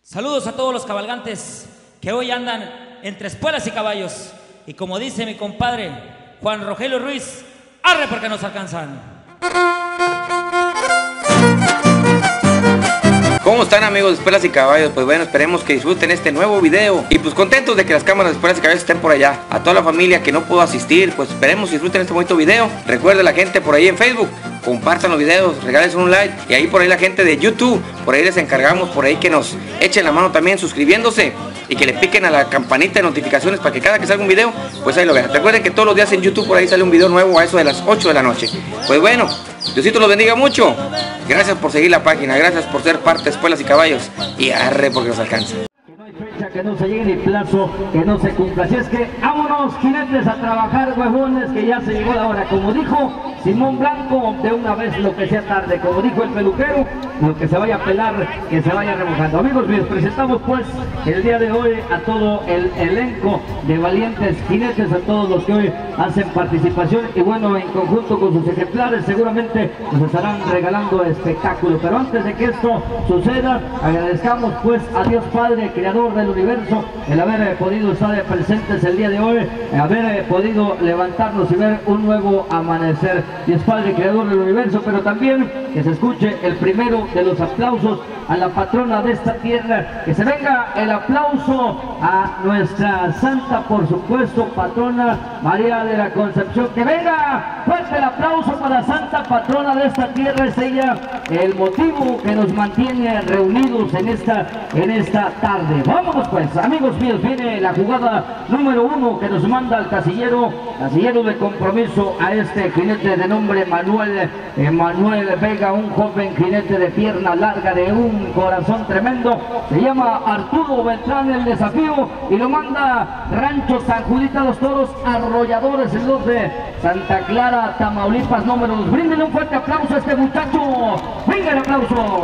Saludos a todos los cabalgantes que hoy andan entre espuelas y caballos. Y como dice mi compadre Juan Rogelio Ruiz, arre porque nos alcanzan. ¿Cómo están, amigos de Espuelas y Caballos? Pues bueno, esperemos que disfruten este nuevo video. Y pues contentos de que las cámaras de Espuelas y Caballos estén por allá. A toda la familia que no pudo asistir, pues esperemos que disfruten este bonito video. Recuerden la gente por ahí en Facebook, compartan los videos, regalen un like. Y ahí por ahí la gente de YouTube, por ahí les encargamos por ahí que nos echen la mano también suscribiéndose. Y que le piquen a la campanita de notificaciones para que cada que salga un video, pues ahí lo vean. Recuerden que todos los días en YouTube por ahí sale un video nuevo a eso de las 8 de la noche. Pues bueno, Diosito los bendiga mucho. Gracias por seguir la página, gracias por ser parte de Espuelas y Caballos. Y arre porque nos alcanza. Que no se llegue ni plazo, que no se cumpla. Así es que vámonos, jinetes, a trabajar, huevones, que ya se llegó la hora. Como dijo Simón Blanco, de una vez lo que sea tarde. Como dijo el peluquero, lo que se vaya a pelar, que se vaya remojando. Amigos míos, presentamos pues el día de hoy a todo el elenco de valientes jinetes, a todos los que hoy hacen participación. Y bueno, en conjunto con sus ejemplares, seguramente nos estarán regalando espectáculo. Pero antes de que esto suceda, agradezcamos pues a Dios Padre, Creador del universo, el haber podido estar presentes el día de hoy, haber podido levantarnos y ver un nuevo amanecer. Dios Padre, Creador del universo, pero también que se escuche el primero de los aplausos a la patrona de esta tierra, que se venga el aplauso a nuestra santa, por supuesto, patrona María de la Concepción. Que venga fuerte el aplauso para Santa Patrona de esta tierra. Es ella el motivo que nos mantiene reunidos en esta tarde. Vámonos pues, amigos míos, viene la jugada número 1 que nos manda el casillero de compromiso a este jinete de nombre Manuel Vega, un joven jinete de pierna larga, de un corazón tremendo. Se llama Arturo Beltrán el desafío y lo manda Rancho San Judita, los toros arrolladores, en los de Santa Clara, Tamaulipas, número 2. Bríndele un fuerte aplauso a este muchacho. Venga el aplauso.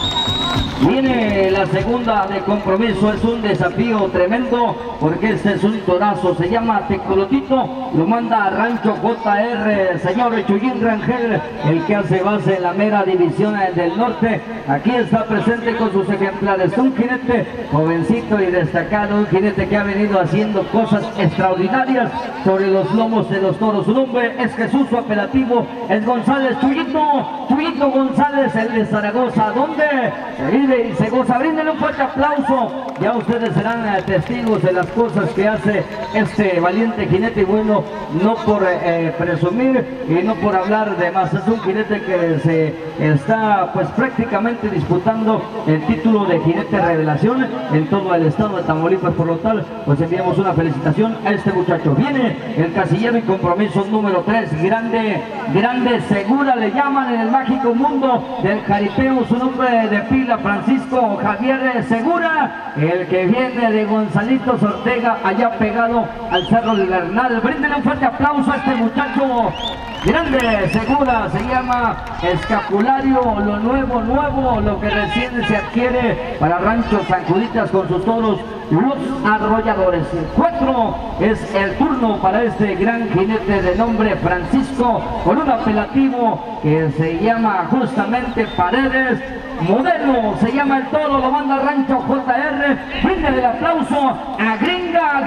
Viene la segunda de compromiso, es un desafío tremendo porque este es un torazo, se llama Tecolotito, lo manda a Rancho JR, señor Chuyín Rangel, el que hace base en la mera división del norte. Aquí está presente con sus ejemplares, un jinete jovencito y destacado, un jinete que ha venido haciendo cosas extraordinarias sobre los lomos de los toros. Su nombre es Jesús, su apelativo es González, Chuyito González, el de Zaragoza, donde se vive y se goza. Bríndele un fuerte aplauso, ya ustedes serán testigos de las cosas que hace este valiente jinete. Y bueno, no por presumir y no por hablar de más, es un jinete que se está pues prácticamente disputando el título de jinete revelación en todo el estado de Tamaulipas. Por lo tal, pues enviamos una felicitación a este muchacho. Viene el casillero y compromiso número 3, grande Segura le llaman en el mágico mundo del jaripeo, su nombre de pila Francisco Javier Segura, el que viene de Gonzalitos Ortega, allá pegado al Cerro del Bernal. Bríndele un fuerte aplauso a este muchacho. Grande Segura, se llama escapulario, lo nuevo, lo que recién se adquiere para Rancho San Juditas con sus toros, los arrolladores. 4 es el turno para este gran jinete de nombre Francisco, con un apelativo que se llama justamente Paredes Modelo, se llama el toro, lo manda Rancho JR. Bríndele el aplauso a Gringa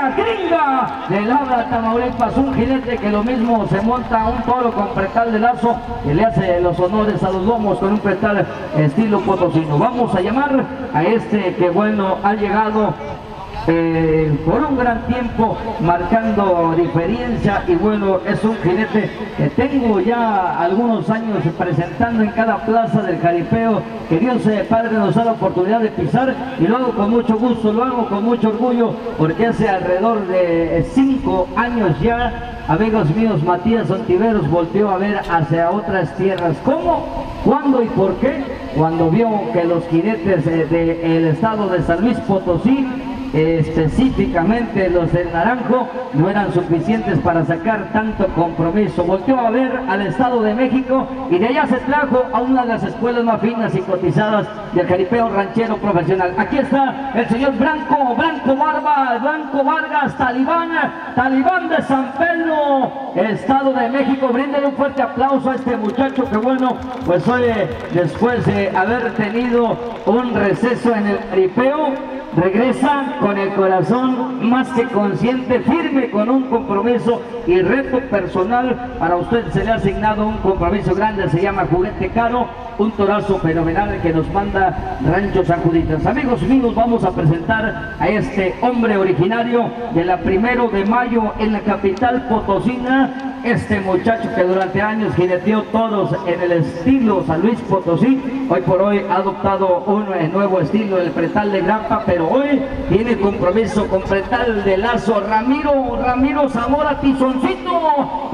de Labra, Tamaulipas, un jinete que lo mismo se monta un toro con pretal de lazo, que le hace los honores a los lomos con un pretal estilo potosino. Vamos a llamar a este que bueno ha llegado por un gran tiempo marcando diferencia, y bueno, es un jinete que tengo ya algunos años presentando en cada plaza del jaripeo, que Dios Padre nos da la oportunidad de pisar, y lo hago con mucho gusto, lo hago con mucho orgullo, porque hace alrededor de 5 años ya, amigos míos, Matías Ontiveros volteó a ver hacia otras tierras. ¿Cómo? ¿Cuándo y por qué? Cuando vio que los jinetes del estado de San Luis Potosí específicamente los del Naranjo no eran suficientes para sacar tanto compromiso. Volteó a ver al Estado de México y de allá se trajo a una de las escuelas más finas y cotizadas del jaripeo ranchero profesional. Aquí está el señor Blanco Vargas, Talibán de San Pedro, Estado de México. Bríndele un fuerte aplauso a este muchacho que bueno, pues hoy después de haber tenido un receso en el jaripeo, regresa con el corazón más que consciente, firme, con un compromiso y reto personal. Para usted se le ha asignado un compromiso grande, se llama Juguete Caro, un torazo fenomenal que nos manda Rancho San Juditas. Amigos míos, vamos a presentar a este hombre originario de la 1 de mayo en la capital potosina. Este muchacho que durante años jineteó toros en el estilo San Luis Potosí, hoy por hoy ha adoptado un nuevo estilo, el pretal de Grampa, pero hoy tiene compromiso con pretal de Lazo. Ramiro Zamora, Tizoncito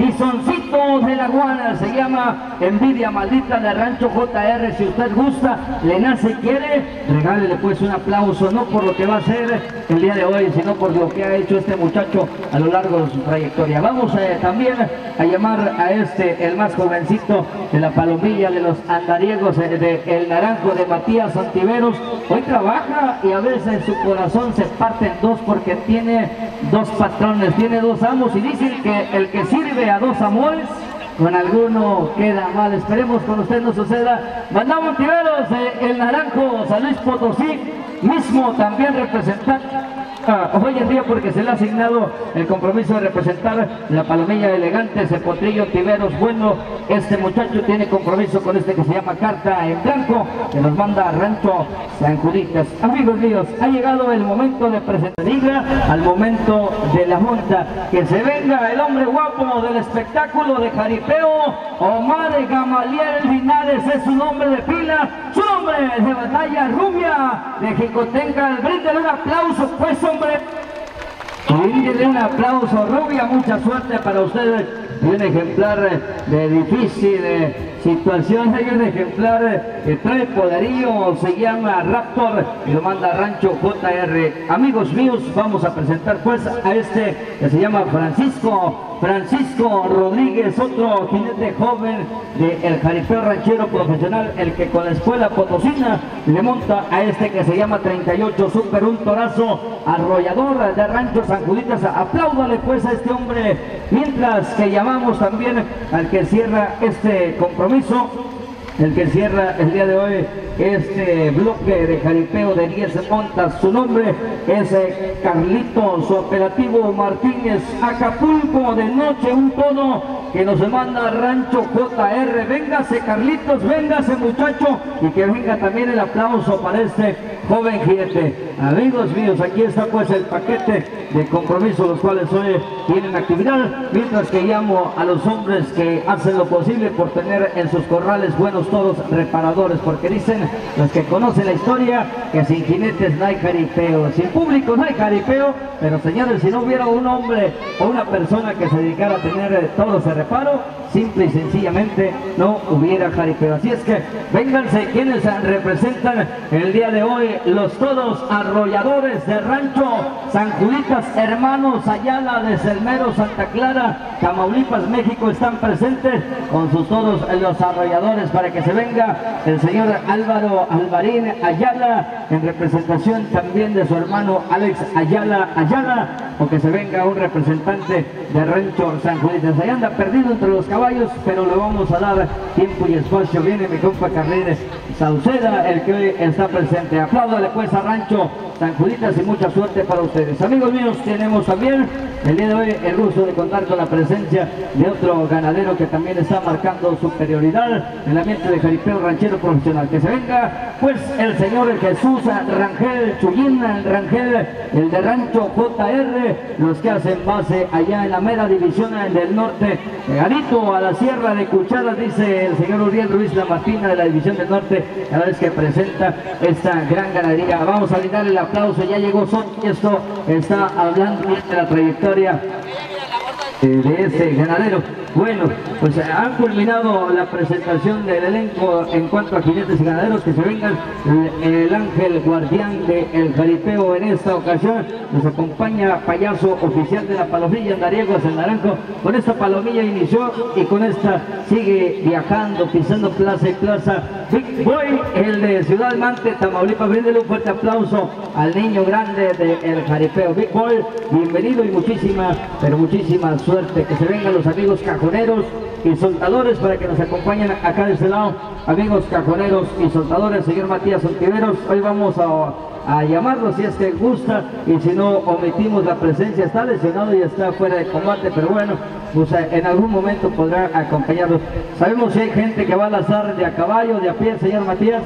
de la Guana, se llama Envidia Maldita de Rancho JR. Si usted gusta, le nace y quiere, regálele pues un aplauso, no por lo que va a hacer el día de hoy, sino por lo que ha hecho este muchacho a lo largo de su trayectoria. Vamos también a llamar a el más jovencito de la palomilla de los andariegos de El Naranjo, de Matías Santiveros. Hoy trabaja y a veces su corazón se parte en dos porque tiene dos patrones, tiene dos amos, y dicen que el que sirve a dos amores con alguno queda mal. Esperemos con usted no suceda. Mandamos Montiveros de El Naranjo, San Luis Potosí, mismo también representante hoy en día porque se le ha asignado el compromiso de representar la palomilla elegante, Cepotrillo Tiveros. Bueno, este muchacho tiene compromiso con este que se llama Carta en Blanco, que nos manda Rancho San Juditas. Amigos míos, ha llegado el momento de presentar al momento de la junta. Que se venga el hombre guapo del espectáculo de jaripeo, Omar Gamaliel Linares es su nombre de pila, su nombre de batalla, Rubia de Jicotenca. Bríndele un aplauso pues, hombre. Bríndele un aplauso, Rubia, mucha suerte para ustedes. Y un ejemplar de difícil situación, hay un ejemplar que trae poderío, se llama Raptor y lo manda Rancho JR. Amigos míos, vamos a presentar pues a este que se llama Francisco Rodríguez, otro jinete joven del jaripeo ranchero profesional, el que con la escuela potosina le monta a este que se llama 38 Super, un torazo arrollador de Rancho San Juditas. Apláudale pues a este hombre, mientras que llamamos también al que cierra este compromiso, el que cierra el día de hoy este bloque de jaripeo de 10 montas. Su nombre es Carlito, su apelativo Martínez. Acapulco de noche, un tono que nos manda Rancho JR. Véngase Carlitos, véngase muchacho, y que venga también el aplauso para este joven jinete. Amigos míos, aquí está pues el paquete de compromiso, los cuales hoy tienen actividad, mientras que llamo a los hombres que hacen lo posible por tener en sus corrales buenos toros reparadores, porque dicen los que conocen la historia que sin jinetes no hay jaripeo, sin público no hay jaripeo. Pero señores, si no hubiera un hombre o una persona que se dedicara a tener toros de reparo, simple y sencillamente no hubiera jaripeo. Así es que vénganse quienes representan el día de hoy los toros arrolladores de Rancho San Juditas, hermanos Ayala de Selmero, Santa Clara, Tamaulipas, México, están presentes con sus toros los arrolladores, para que se venga el señor Álvaro Alvarín Ayala en representación también de su hermano Alex Ayala, o que se venga un representante de Rancho San Juditas. Ahí anda perdido entre los caballos, pero le vamos a dar tiempo y espacio. Viene mi compa Carrera Sauceda, el que hoy está presente. Apláudale pues a Rancho San Juditas y mucha suerte para ustedes. Amigos míos, tenemos también el día de hoy el gusto de contar con la presencia de otro ganadero que también está marcando superioridad en el ambiente de jaripeo ranchero profesional. Que se venga pues el señor Jesús Rangel Chuyín Rangel, el de Rancho JR, los que hacen base allá en la mera división del norte, pegadito a la Sierra de Cucharas, dice el señor Uriel Ruiz Lamartina de la división del norte, cada vez que presenta esta gran ganadería. Vamos a darle el aplauso, ya llegó Son, y esto está hablando de la trayectoria de este ganadero. Bueno, pues han culminado la presentación del elenco en cuanto a jinetes y ganaderos. Que se vengan el ángel guardián del jaripeo en esta ocasión. Nos acompaña payaso oficial de la palomilla Andariegos el Naranjo. Con esta palomilla inició y con esta sigue viajando, pisando plaza y plaza. Big Boy, el de Ciudad Mante, Tamaulipas. Bríndele un fuerte aplauso al niño grande del jaripeo. Big Boy, bienvenido y muchísima, pero muchísima suerte. Que se vengan los amigos cajoneros y soltadores para que nos acompañen acá de este lado. Amigos cajoneros y soltadores, señor Matías Ontiveros, hoy vamos a llamarlo si es que gusta, y si no omitimos la presencia. Está lesionado y está fuera de combate, pero bueno, pues en algún momento podrá acompañarnos. Sabemos si hay gente que va a lanzar de a caballo, de a pie, señor Matías.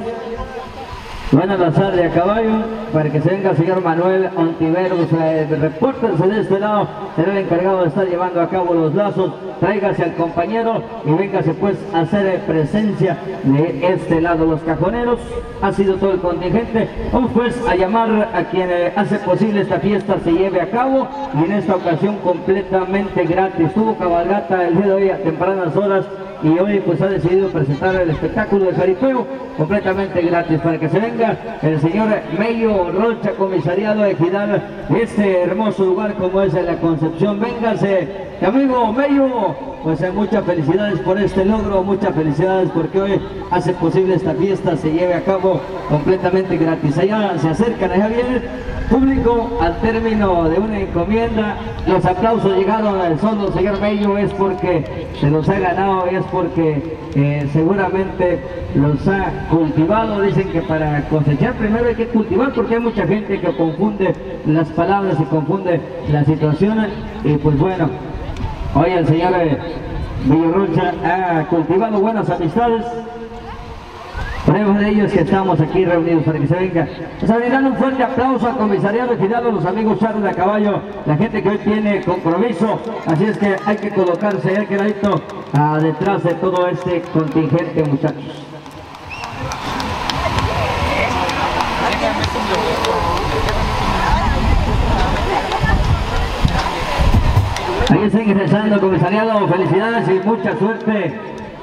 Van a lanzar de a caballo para que se venga el señor Manuel Ontiveros. Repórtense de este lado, será el encargado de estar llevando a cabo los lazos. Tráigase al compañero y véngase pues a hacer presencia de este lado. Los cajoneros ha sido todo el contingente. Vamos pues a llamar a quien hace posible esta fiesta se lleve a cabo, y en esta ocasión completamente gratis. Tuvo cabalgata el día de hoy a tempranas horas y hoy pues ha decidido presentar el espectáculo de jaripeo completamente gratis para que se venga el señor Mello Rocha, comisariado de Ejidal, este hermoso lugar como es la Concepción. Véngase, amigo Mello, pues muchas felicidades por este logro, muchas felicidades porque hoy hace posible esta fiesta se lleve a cabo completamente gratis. Allá se acercan, allá viene público al término de una encomienda. Los aplausos llegaron al solo señor Mello, es porque se los ha ganado, es porque seguramente los ha cultivado. Dicen que para cosechar primero hay que cultivar, porque hay mucha gente que confunde las palabras y confunde las situaciones. Y pues bueno, hoy el señor Villarrocha ha cultivado buenas amistades. Prueba de ello es que estamos aquí reunidos para que se venga. Pues a dar un fuerte aplauso al comisariado Ejidal, a los amigos charros de a caballo, la gente que hoy tiene compromiso. Así es que hay que colocarse ahí quedadito detrás de todo este contingente, muchachos. Ahí está ingresando el comisariado, felicidades y mucha suerte.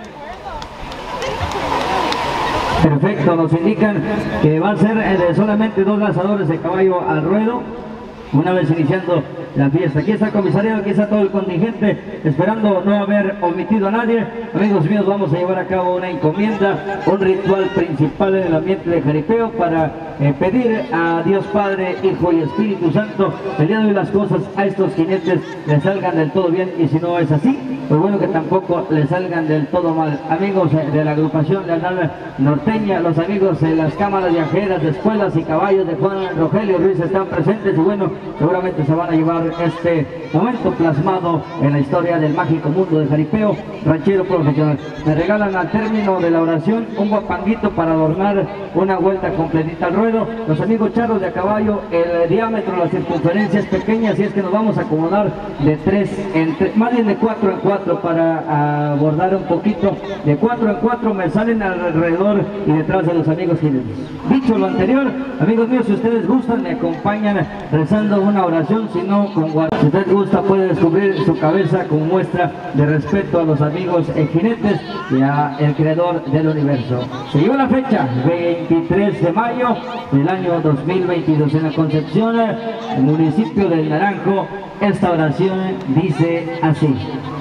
Perfecto, nos indican que va a ser solamente 2 lanzadores de caballo al ruedo, una vez iniciando la fiesta. Aquí está el comisariado, aquí está todo el contingente, esperando no haber omitido a nadie. Amigos míos, vamos a llevar a cabo una encomienda, un ritual principal en el ambiente de jaripeo para pedir a Dios Padre, Hijo y Espíritu Santo el día de hoy las cosas a estos jinetes les salgan del todo bien, y si no es así, pues bueno, que tampoco les salgan del todo mal. Amigos de la agrupación Leonardo Norteña, los amigos de las cámaras viajeras de escuelas y caballos de Juan Rogelio Ruiz están presentes, y bueno, seguramente se van a llevar este momento plasmado en la historia del mágico mundo de jaripeo ranchero profesional. Me regalan al término de la oración un guapanguito para adornar una vuelta completita al ruedo. Los amigos charros de a caballo, el diámetro, la circunferencia es pequeña, así es que nos vamos a acomodar de 3 en 3, más bien de 4 en 4 para abordar un poquito. De 4 en 4 me salen alrededor y detrás de los amigos jinetes. Dicho lo anterior, amigos míos, si ustedes gustan me acompañan rezando una oración, si no con guardia. Si usted gusta puede descubrir su cabeza como muestra de respeto a los amigos jinetes y a el creador del universo. Se llegó la fecha, 23 de mayo del año 2022 en la Concepción, el municipio del Naranjo. Esta oración dice así: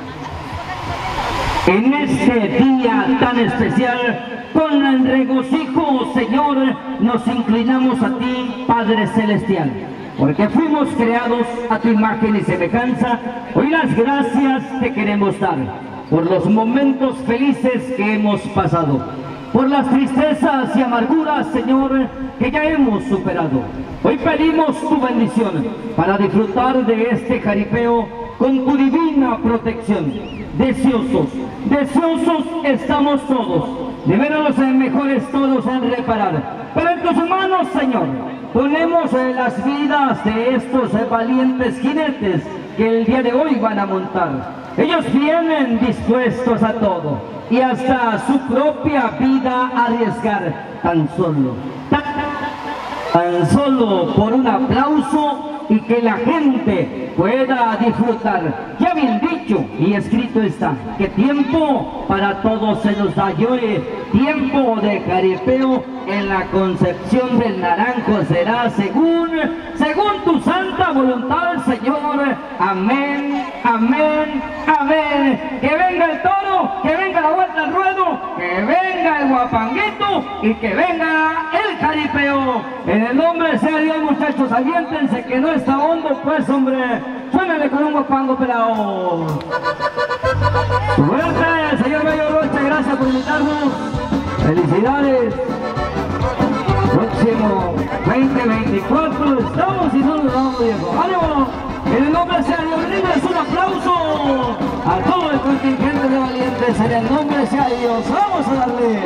en este día tan especial, con el regocijo, Señor, nos inclinamos a ti, Padre Celestial, porque fuimos creados a tu imagen y semejanza. Hoy las gracias te queremos dar por los momentos felices que hemos pasado, por las tristezas y amarguras, Señor, que ya hemos superado. Hoy pedimos tu bendición para disfrutar de este jaripeo con tu divina protección. Deseosos estamos todos de ver a los mejores todos en reparar. Pero en tus manos, Señor, ponemos las vidas de estos valientes jinetes que el día de hoy van a montar. Ellos vienen dispuestos a todo y hasta su propia vida a arriesgar tan solo por un aplauso y que la gente pueda disfrutar. Ya bien dicho y escrito está, que tiempo para todos se nos da. Y hoy, tiempo de jaripeo en la Concepción del Naranjo será según tu santa voluntad, Señor. Amén, amén, amén. Que venga el toro, que venga la vuelta al ruedo, que venga el guapanguito y que venga el jaripeo. En el nombre sea Dios, muchachos, aviéntense que no está hondo, pues, hombre. Suénale con un guapango pelado. Suerte, señor Bello Rocha, gracias por invitarnos. Felicidades. Próximo 2024 estamos y no nos vamos, viejo. ¡Ánimo! En el nombre sea Dios, brindes un aplauso a todo el contingente de valientes. En el nombre sea Dios, vamos a darle.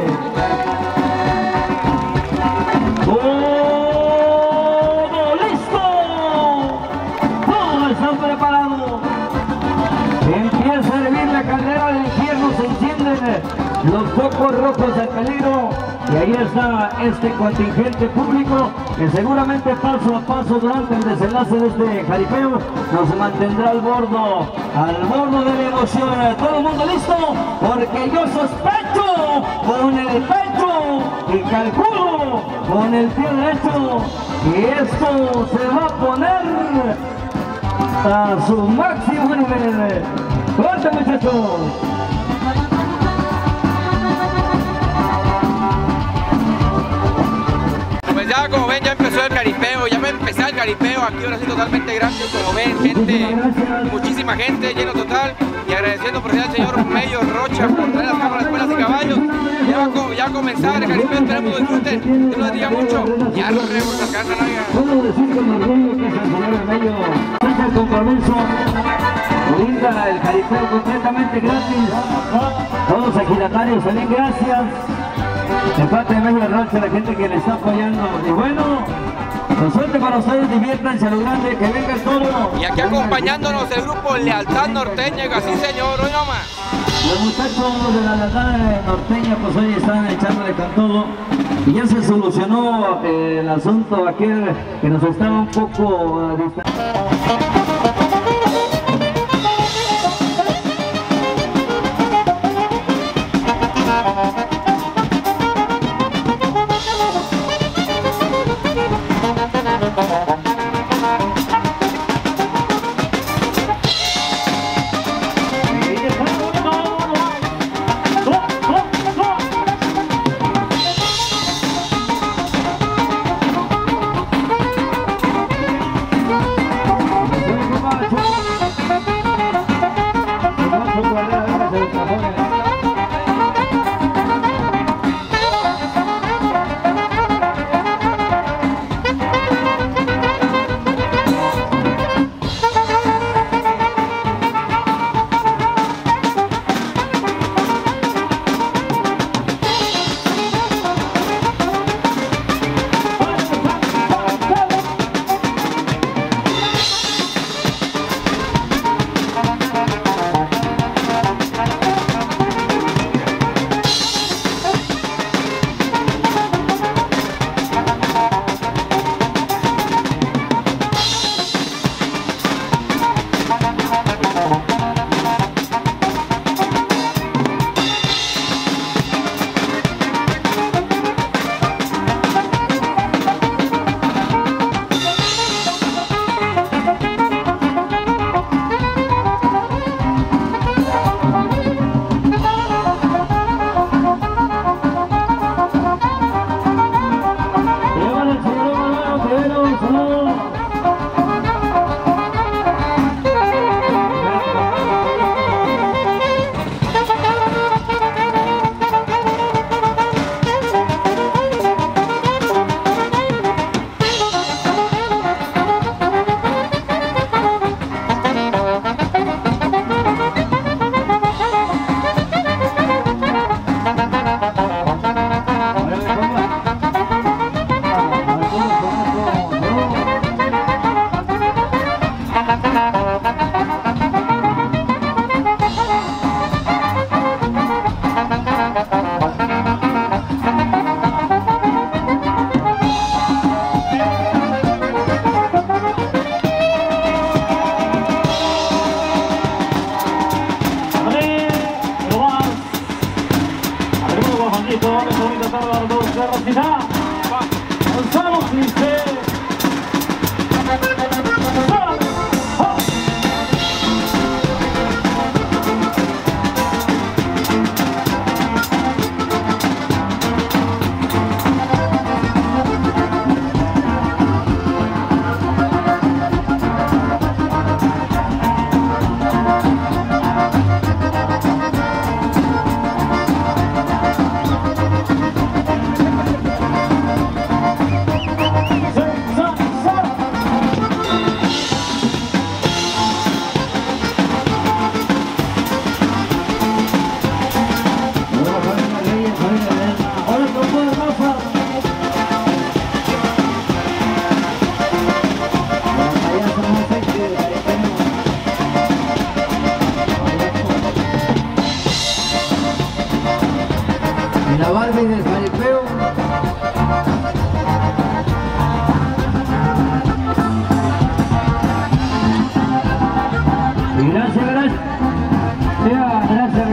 ¡Todo listo! ¡Todos están preparados! Empieza a hervir la caldera del infierno, se encienden los focos rojos del peligro. Y ahí está este contingente público que seguramente paso a paso durante el desenlace de este jaripeo nos mantendrá al bordo de la emoción. ¿Todo el mundo listo? Porque yo sospecho con el pecho y calculo con el pie derecho que esto se va a poner a su máximo nivel. ¡Corte, muchachos! Pues ya, como ven, ya empezó el jaripeo, ya va a empezar el jaripeo, aquí ahora sí totalmente gratis, como ven, gente, muchísima gente, lleno total, y agradeciendo por al señor Mello Rocha por traer las cámaras, espuelas y caballos. Ya va a comenzar el jaripeo, esperamos disfruten, Dios los diga mucho, ya los remos alcanzan, oiga. Puedo decir con orgullo que es el señor Mello, fecha el compromiso, brinda el jaripeo completamente gratis, todos los ejidatarios salen gracias. De parte de Mello Rocha, la gente que le está apoyando. Y bueno, con suerte para ustedes, diviértanse a lo grande, que venga el toro. Y aquí acompañándonos el grupo Lealtad Norteña, así señor, hoy nomás. Los muchachos de la Lealtad Norteña pues hoy están echándole con todo. Y ya se solucionó el asunto aquel que nos estaba un poco distanciando.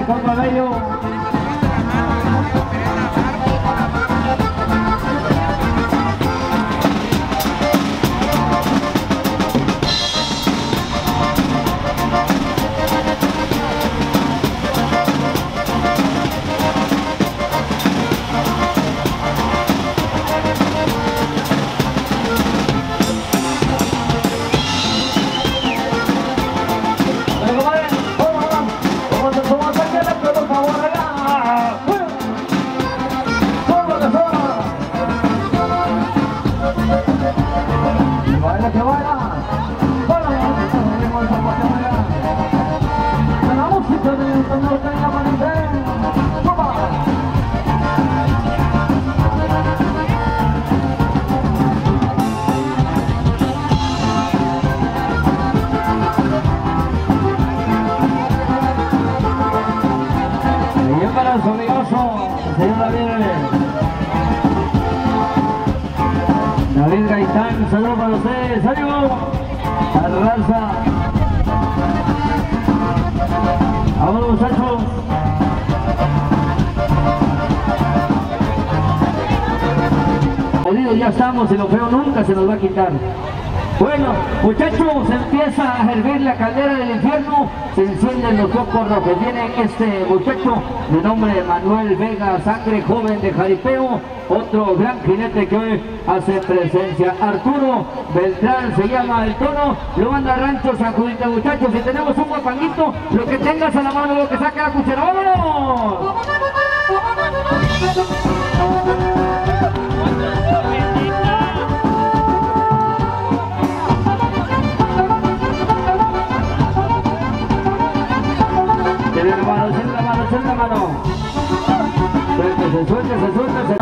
compa Bello. David Gaitán, saludos para ustedes, ánimo, a la raza. Vámonos, muchachos. Jodidos ya estamos y lo feo nunca se nos va a quitar. Bueno, muchachos, empieza a hervir la caldera del infierno, se encienden los focos rojos. Viene este muchacho de nombre Manuel Vega, sangre joven de jaripeo, otro gran jinete que hoy hace presencia. Arturo Beltrán se llama el tono, lo manda Rancho San Judita, muchachos. Si tenemos un guapanguito, lo que tengas a la mano, lo que saque la cuchara. ¡Vámonos! Tiene la mano. Suéltese.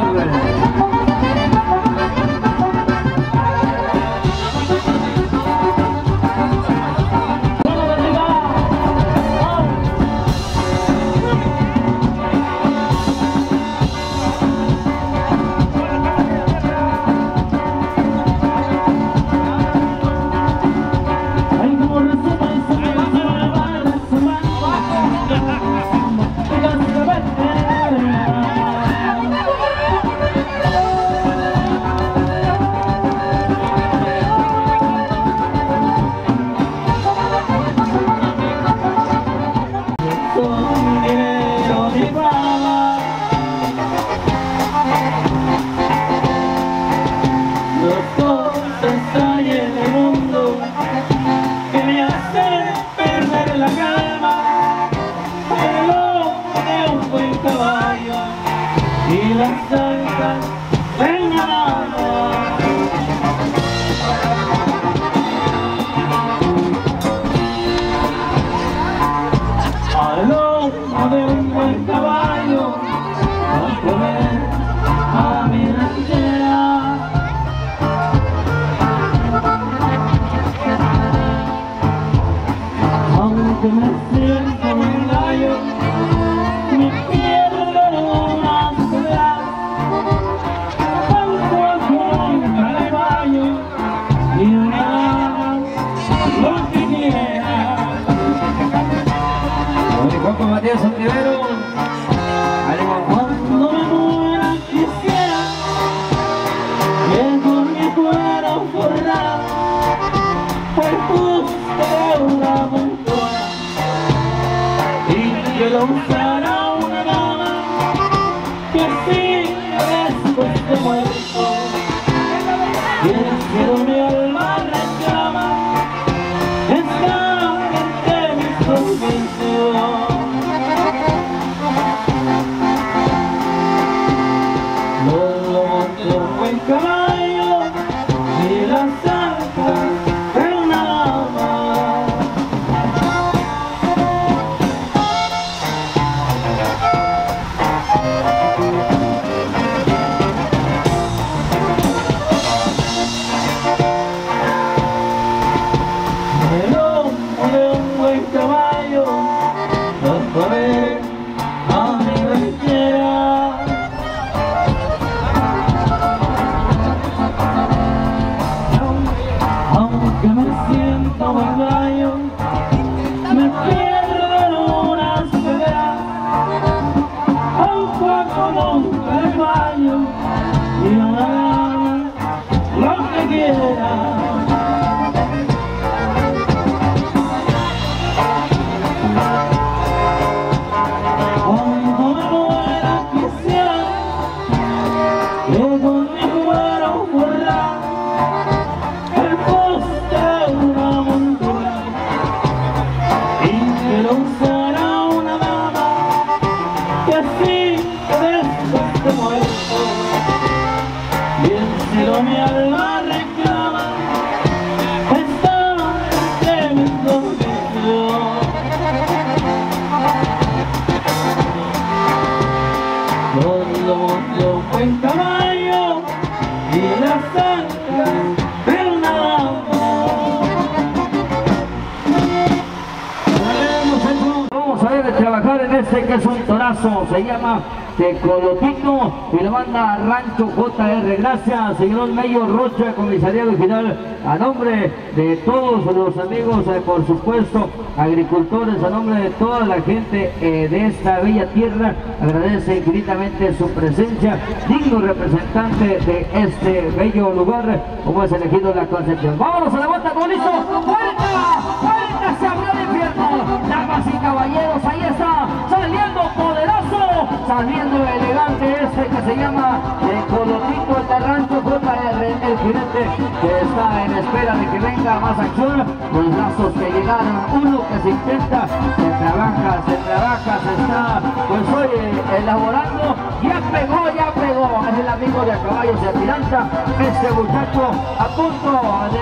Cuando me muera quisiera que por mi cuero forrado por justo de una montona y que lo usara una dama que siga después de muerto. Y el cielo mi alma reclama está entre mis dos deseos. El caballo y la santa de una dama. Que es un torazo, se llama Tecolotito y la banda Rancho JR. Gracias, señor Mayor Rocha, comisariado general, a nombre de todos los amigos, por supuesto, agricultores, a nombre de toda la gente de esta bella tierra, agradece infinitamente su presencia, digno representante de este bello lugar, como es elegido la Concepción. ¡Vámonos a la vuelta, todo listo! ¡Vuelta! ¡Vuelta! ¡Se abrió el infierno! Damas y caballeros, ahí está, saliendo poderoso, saliendo elegante este que se llama Tecolotito, el de Rancho JR, el jinete que está en espera de que venga más acción. Los lazos que llegaron, uno que se intenta, se trabaja, se está, pues hoy elaborando, ya pegó, es el amigo de a caballos de Atiranta, este muchacho a punto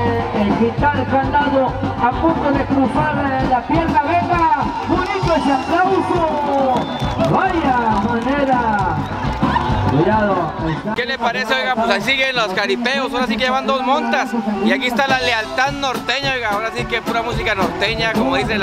de quitar candado, a punto de cruzar la pierna, venga, bonito ese aplauso, vaya manera. Cuidado. ¿Qué le parece, oiga? Pues ahí siguen los jaripeos, ahora sí que llevan 2 montas. Y aquí está la lealtad norteña, oiga, ahora sí que pura música norteña, como dice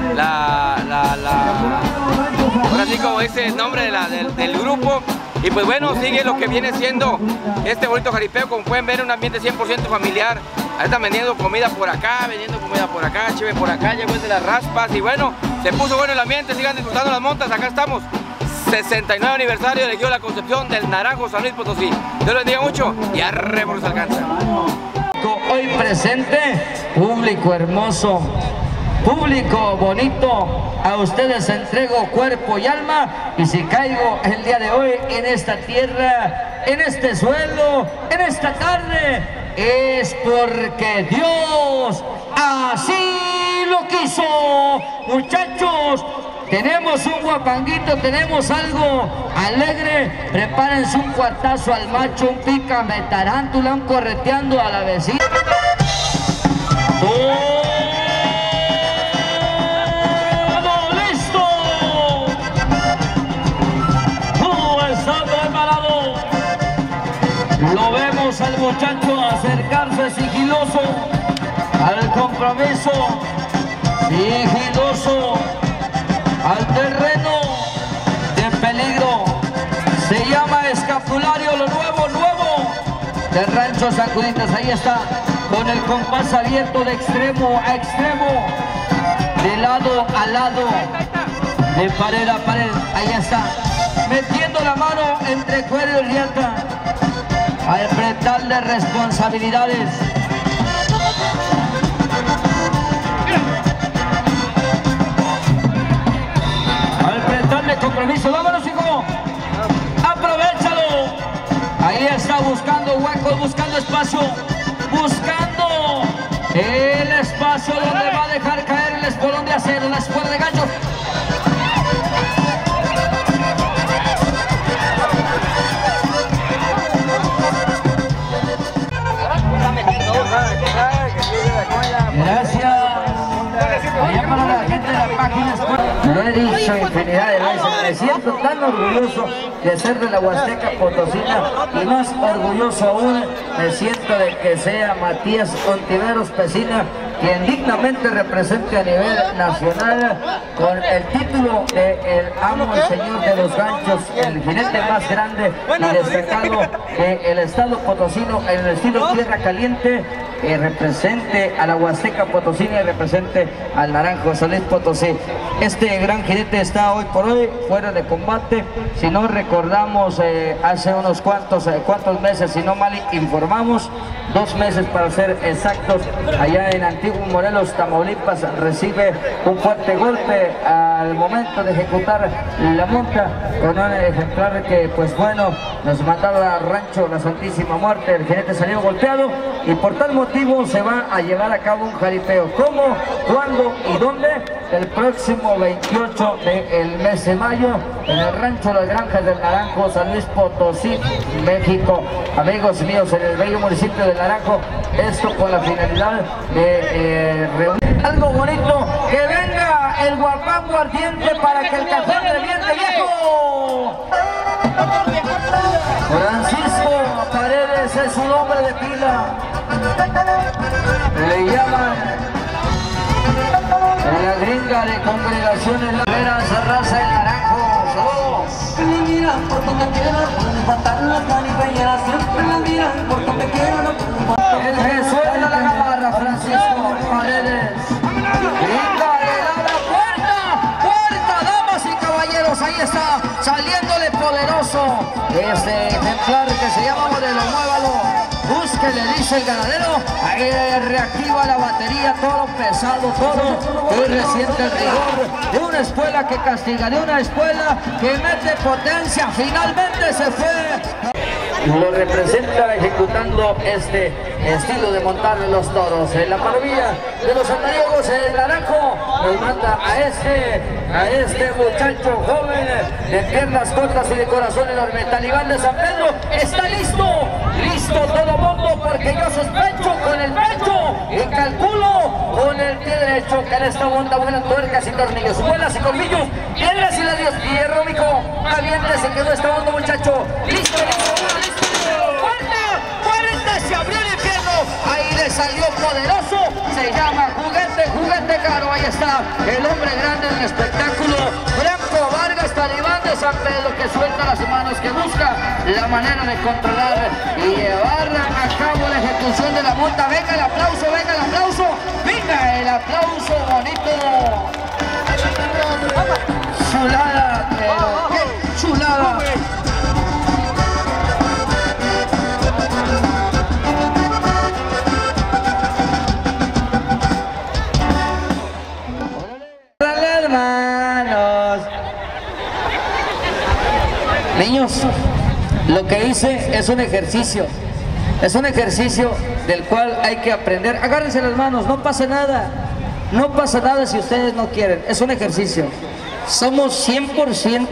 ahora sí como dice el nombre del grupo. Y pues bueno, sigue lo que viene siendo este bonito jaripeo, como pueden ver, un ambiente 100% familiar. Ahí están vendiendo comida por acá, chive por acá, llegó el de las raspas. Y bueno, se puso bueno el ambiente, sigan disfrutando las montas, acá estamos. 69 aniversario de la Concepción del Naranjo San Luis Potosí. Dios los bendiga mucho y arre por los alcanza. Hoy presente, público hermoso, público bonito, a ustedes entrego cuerpo y alma, y si caigo el día de hoy en esta tierra, en este suelo, en esta tarde, es porque Dios así lo quiso. Muchachos, tenemos un guapanguito, tenemos algo alegre. Prepárense un cuartazo al macho, un pícame tarántula, un correteando a la vecina. ¡Todo listo! ¡Todo está preparado! Lo vemos al muchacho acercarse sigiloso al compromiso, sigiloso al terreno de peligro. Se llama escapulario, lo nuevo del Rancho Sacuditas. Ahí está, con el compás abierto de extremo a extremo, de lado a lado, de pared a pared. Ahí está, metiendo la mano entre cuero y riata, a enfrentarle responsabilidades. Compromiso, vámonos, hijo, aprovechalo. Ahí está, buscando huecos, buscando espacio, buscando el espacio donde va a dejar caer el espolón de acero, la escuela de gancho. Gracias. Allá para la gente de la página. Lo he dicho infinidad de veces, me siento tan orgulloso de ser de la Huasteca Potosina, y más orgulloso aún me siento de que sea Matías Ontiveros Pesina quien dignamente represente a nivel nacional con el título de el amo y señor de los ganchos, el jinete más grande y destacado del estado potosino en el estilo tierra caliente, represente a la Huasteca Potosina y represente al Naranjo San Luis Potosí. Este gran jinete está hoy por hoy fuera de combate. Si no recordamos, hace unos cuantos meses, si no mal informamos, 2 meses para ser exactos, allá en Antiguo Morelos, Tamaulipas, recibe un fuerte golpe al momento de ejecutar la monta con un ejemplar que, pues bueno, nos mandaba al rancho La Santísima Muerte. El jinete salió golpeado y por tal motivo se va a llevar a cabo un jaripeo. ¿Cómo, cuándo y dónde? El próximo 28 del mes de mayo en el rancho Las Granjas del Naranjo, San Luis Potosí, México. Amigos míos, en el bello municipio de Naranjo, esto con la finalidad de reunir algo bonito. ¡Que venga el guapango ardiente para que el café reviente, viejo! Francisco Paredes es su nombre de pila. Le llaman la gringa de congregaciones La Veras, raza del Naranjo. ¡Saludos! Me miran por donde quiera, pueden faltar las manipelleras. Siempre me miran por donde quiera, no pueden faltar. El que suelta la gamarra, Francisco Paredes. Gringa le da la puerta, damas y caballeros. Ahí está, saliéndole poderoso este ejemplar que se llama Modelo. Muévalo. Búsquele, dice el ganadero. Ahí reactiva la batería, todo pesado, todo. Muy reciente el rigor de una espuela que castiga, de una espuela que mete potencia. Finalmente se fue. Lo representa ejecutando este estilo de montar los toros. En la maravilla de los andariegos, el Naranjo nos manda a este muchacho joven de piernas cortas y de corazón enorme. Talibán de San Pedro está listo todo mundo, porque yo sospecho con el pecho y calculo con el pie derecho que en esta monta vuelan tuercas y tornillos, vuelas y colmillos. Piedras y la Dios, Pierro, mijo, aviéntese que no está hondo, muchacho. Listo. Se abrió el infierno, ahí le salió poderoso, se llama juguete caro. Ahí está el hombre grande del espectáculo, Franco Vargas, Talibán de San Pedro, que suelta las manos, que busca la manera de controlar y llevar a cabo la ejecución de la monta. Venga el aplauso, venga el aplauso, venga el aplauso bonito. Chulada, qué chulada. Niños, lo que hice es un ejercicio del cual hay que aprender. Agárrense las manos, no pasa nada si ustedes no quieren, es un ejercicio. Somos 100%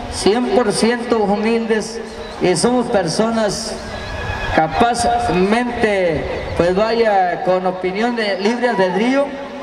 humildes y somos personas capazmente, pues vaya, con opinión de libre albedrío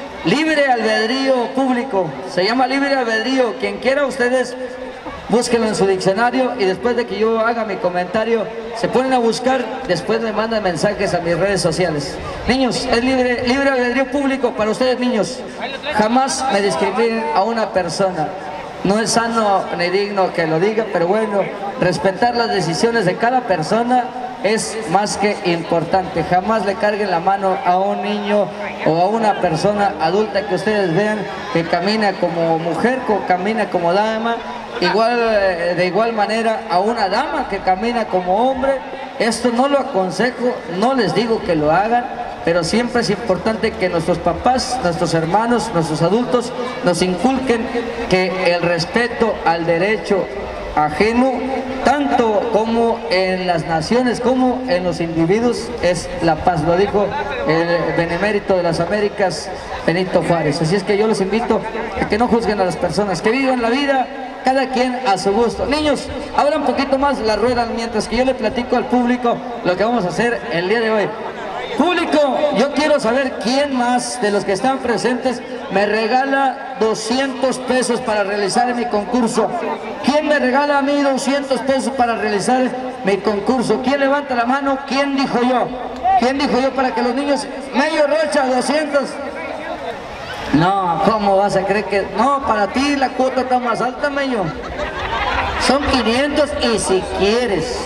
público, se llama libre albedrío. Quien quiera, ustedes búsquenlo en su diccionario y después de que yo haga mi comentario se ponen a buscar, después me mandan mensajes a mis redes sociales. Niños, es libre albedrío público para ustedes, niños. Jamás me discriminen a una persona. No es sano ni digno que lo diga, pero bueno, respetar las decisiones de cada persona es más que importante. Jamás le carguen la mano a un niño o a una persona adulta que ustedes vean que camina como mujer, que camina como dama. De igual manera a una dama que camina como hombre. Esto no lo aconsejo, no les digo que lo hagan, pero siempre es importante que nuestros papás, nuestros hermanos, nuestros adultos nos inculquen que el respeto al derecho ajeno, tanto como en las naciones como en los individuos, es la paz. Lo dijo el benemérito de las Américas, Benito Juárez. Así es que yo los invito a que no juzguen a las personas, que vivan la vida cada quien a su gusto. Niños, abran un poquito más la rueda mientras que yo le platico al público lo que vamos a hacer el día de hoy. Público, yo quiero saber quién más de los que están presentes me regala 200 pesos para realizar mi concurso. ¿Quién me regala a mí 200 pesos para realizar mi concurso? ¿Quién levanta la mano? ¿Quién dijo yo? ¿Quién dijo yo para que los niños... Medio Rocha, 200. No, ¿cómo vas a creer que...? No, para ti la cuota está más alta, Meño. Son 500 y si quieres.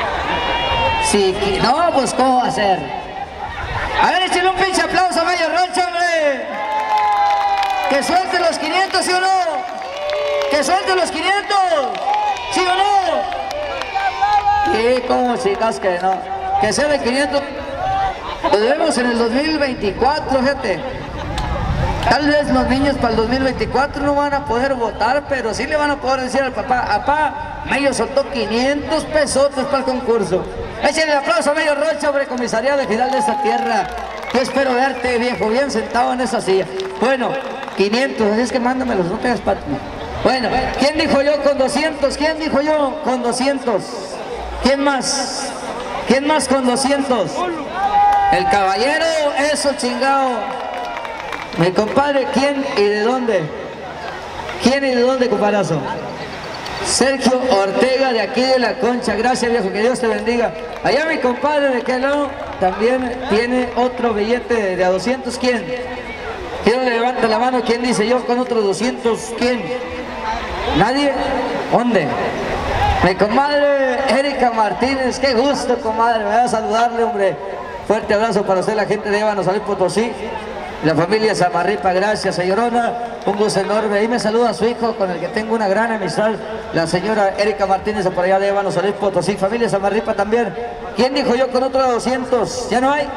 No, pues ¿cómo va a ser? A ver, échale un pinche aplauso a Medio Rocha, hombre. Que suelte los 500, ¿sí o no? Que suelte los 500, ¿sí o no? ¿Y cómo chicas que no? Que sea de 500. Nos vemos en el 2024, gente. Tal vez los niños para el 2024 no van a poder votar, pero sí le van a poder decir al papá, papá, Mello soltó 500 pesotes para el concurso. Échale el aplauso a Mello Rocha, hombre, comisariado general de esta tierra. Yo espero verte, viejo, bien sentado en esa silla. Bueno, 500, así es que mándamelos, no tengas pato. Bueno, ¿quién dijo yo con 200? ¿Quién dijo yo con 200? ¿Quién más? ¿Quién más con 200? El caballero, eso chingado. Mi compadre, ¿quién y de dónde? ¿Quién y de dónde, comparazo? Sergio Ortega, de aquí de La Concha. Gracias, viejo, que Dios te bendiga. Allá mi compadre de aquel lado también tiene otro billete de a 200. ¿Quién? ¿Quién levanta la mano? ¿Quién dice yo con otros 200? ¿Quién? ¿Nadie? ¿Dónde? Mi comadre Erika Martínez. Qué gusto, comadre. Me voy a saludarle, hombre. Fuerte abrazo para usted, la gente de Ébano, San Luis Potosí. La familia Zamarripa, gracias, señorona. Un gusto enorme. Ahí me saluda a su hijo, con el que tengo una gran amistad, la señora Erika Martínez, por allá de Ébano, San Luis Potosí. Familia Zamarripa también. ¿Quién dijo yo con otro 200? ¿Ya no hay?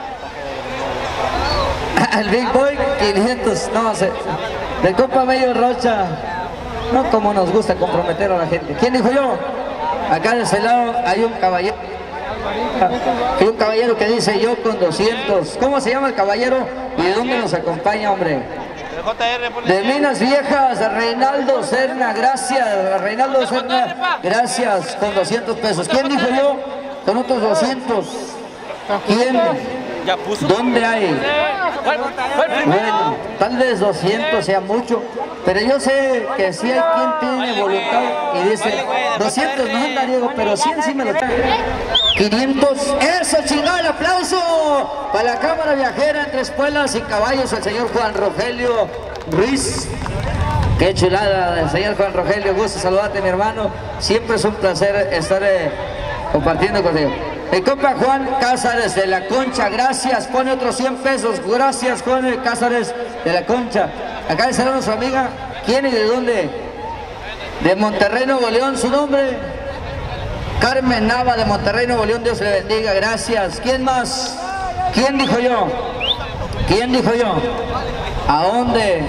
El Big Boy, 500. No sé. Del compa Mello Rocha. No como nos gusta comprometer a la gente. ¿Quién dijo yo? Acá de ese lado hay un caballero. Hay un caballero que dice yo con 200. ¿Cómo se llama el caballero? ¿Y de dónde nos acompaña, hombre? De Minas Viejas, Reinaldo Serna. Gracias, Reinaldo Serna. Gracias, con 200 pesos. ¿Quién dijo yo? Con otros 200. ¿Quién? ¿Dónde hay? Bueno, tal vez 200 sea mucho, pero yo sé que si hay quien tiene voluntad y dice 200 no anda, Diego, pero 100 sí me lo trae. 500, eso, chingado, el aplauso para la cámara viajera entre espuelas y caballos, el señor Juan Rogelio Ruiz. Qué chulada, el señor Juan Rogelio, gusto saludarte, mi hermano. Siempre es un placer estar compartiendo contigo. El compa Juan Cázares de La Concha, gracias, pone otros 100 pesos, gracias Juan Cázares de La Concha. Acá está nuestra amiga, ¿quién y de dónde? De Monterrey, Nuevo León, su nombre. Carmen Nava de Monterrey, Nuevo León, Dios le bendiga, gracias. ¿Quién más? ¿Quién dijo yo? ¿Quién dijo yo? ¿A dónde?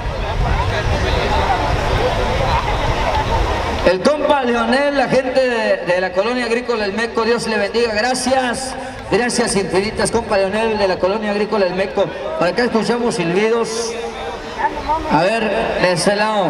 El compa Leonel, la gente de la colonia agrícola El Meco, Dios le bendiga, gracias. Gracias infinitas, compa Leonel de la colonia agrícola El Meco. Por acá escuchamos silbidos. A ver, de ese lado.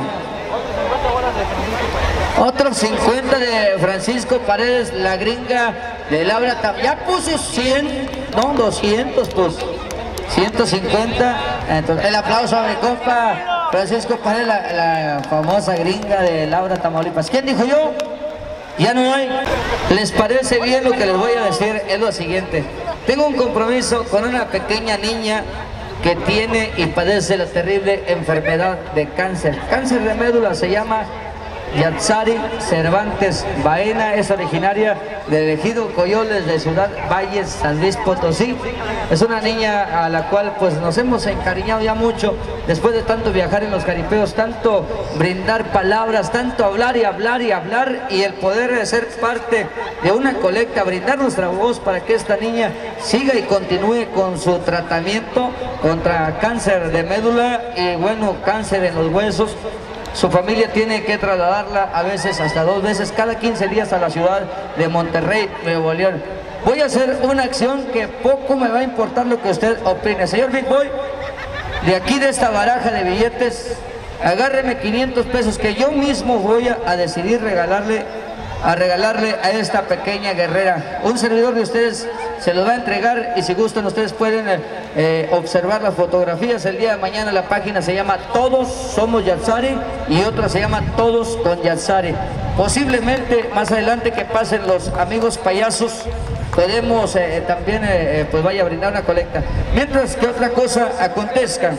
Otros 50 de Francisco Paredes, la gringa de Laura. Ya puso 100, no, 200, pues 150. Entonces, el aplauso a mi compa Francisco Paredes, la famosa gringa de Laura, Tamaulipas. ¿Quién dijo yo? Ya no hay. ¿Les parece bien? Lo que les voy a decir es lo siguiente. Tengo un compromiso con una pequeña niña que tiene y padece la terrible enfermedad de cáncer. Cáncer de médula, se llama Yatsari Cervantes Baena, es originaria del ejido Coyoles de Ciudad Valles, San Luis Potosí. Es una niña a la cual pues nos hemos encariñado ya mucho, después de tanto viajar en los caripeos, tanto brindar palabras, tanto hablar y hablar y hablar, y el poder ser parte de una colecta, brindar nuestra voz para que esta niña siga y continúe con su tratamiento contra cáncer de médula y bueno, cáncer en los huesos. Su familia tiene que trasladarla a veces hasta 2 veces cada 15 días a la ciudad de Monterrey, Nuevo León. Voy a hacer una acción que poco me va a importar lo que usted opine. Señor Big Boy, de aquí de esta baraja de billetes, agárreme 500 pesos que yo mismo voy a decidir regalarle a esta pequeña guerrera. Un servidor de ustedes se los va a entregar y si gustan ustedes pueden observar las fotografías. El día de mañana la página se llama Todos Somos Yatsari y otra se llama Todos con Yatsari. Posiblemente más adelante que pasen los amigos payasos podemos también pues vaya a brindar una colecta. Mientras que otra cosa acontezca,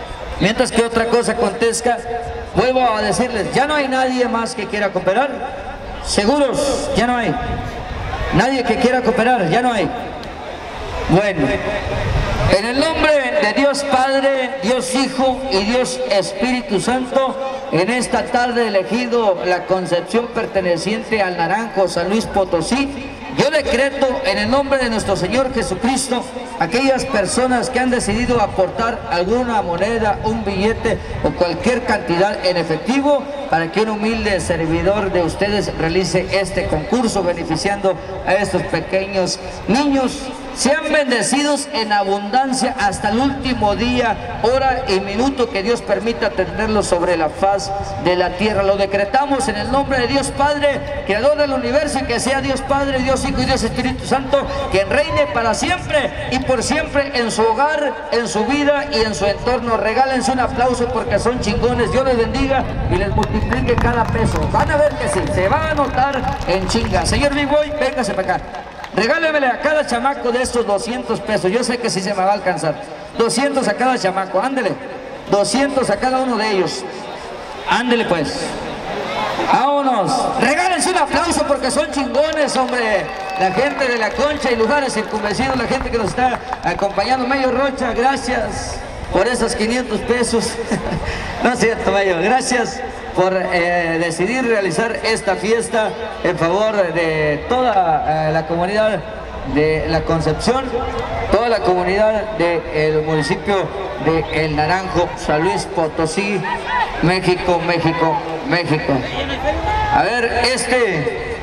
vuelvo a decirles, ya no hay nadie más que quiera cooperar. ¿Seguros? Ya no hay. Nadie que quiera cooperar, ya no hay. Bueno, en el nombre de Dios Padre, Dios Hijo y Dios Espíritu Santo, en esta tarde elegido La Concepción perteneciente al Naranjo, San Luis Potosí, Yo decreto en el nombre de nuestro Señor Jesucristo, aquellas personas que han decidido aportar alguna moneda, un billete o cualquier cantidad en efectivo para que un humilde servidor de ustedes realice este concurso beneficiando a estos pequeños niños. Sean bendecidos en abundancia hasta el último día, hora y minuto que Dios permita tenerlos sobre la faz de la tierra. Lo decretamos en el nombre de Dios Padre, creador del universo, y que sea Dios Padre, Dios Hijo y Dios Espíritu Santo, quien reine para siempre y por siempre en su hogar, en su vida y en su entorno. Regálense un aplauso porque son chingones. Dios les bendiga y les multiplique cada peso. Van a ver que sí, se va a notar en chinga. Señor Big Boy, véngase para acá. Regálemele a cada chamaco de estos 200 pesos. Yo sé que sí se me va a alcanzar. 200 a cada chamaco, ándele. 200 a cada uno de ellos. Ándele pues. Vámonos. Regálense un aplauso porque son chingones, hombre. La gente de La Concha y lugares circunvecinos, la gente que nos está acompañando. Mayo Rocha, gracias por esos 500 pesos. No es cierto, Mayo. Gracias por decidir realizar esta fiesta en favor de toda la comunidad de La Concepción, toda la comunidad del municipio de El Naranjo, San Luis Potosí, México, México, México. A ver, este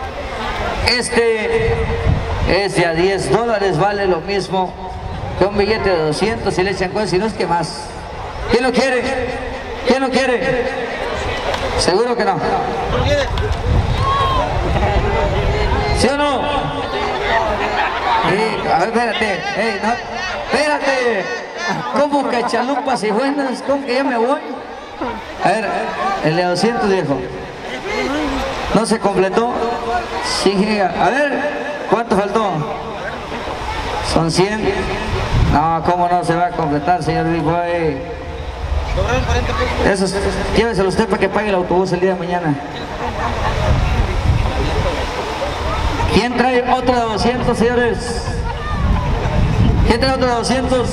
es de a $10, vale lo mismo que un billete de 200 si le echan cosas, si no es que más. ¿Quién lo quiere? ¿Quién lo quiere? Seguro que no. ¿Sí o no? A ver, espérate. No, espérate. ¿Cómo que chalupas y buenas? ¿Cómo que ya me voy? A ver, el de 200, viejo. ¿No se completó? Sí, a ver, ¿cuánto faltó? ¿Son 100? No, ¿cómo no se va a completar, señor Big Boy? Sobraron 40 pesos. Esos, lléveselo usted para que pague el autobús el día de mañana. ¿Quién trae otro de 200, señores? ¿Quién trae otro de 200?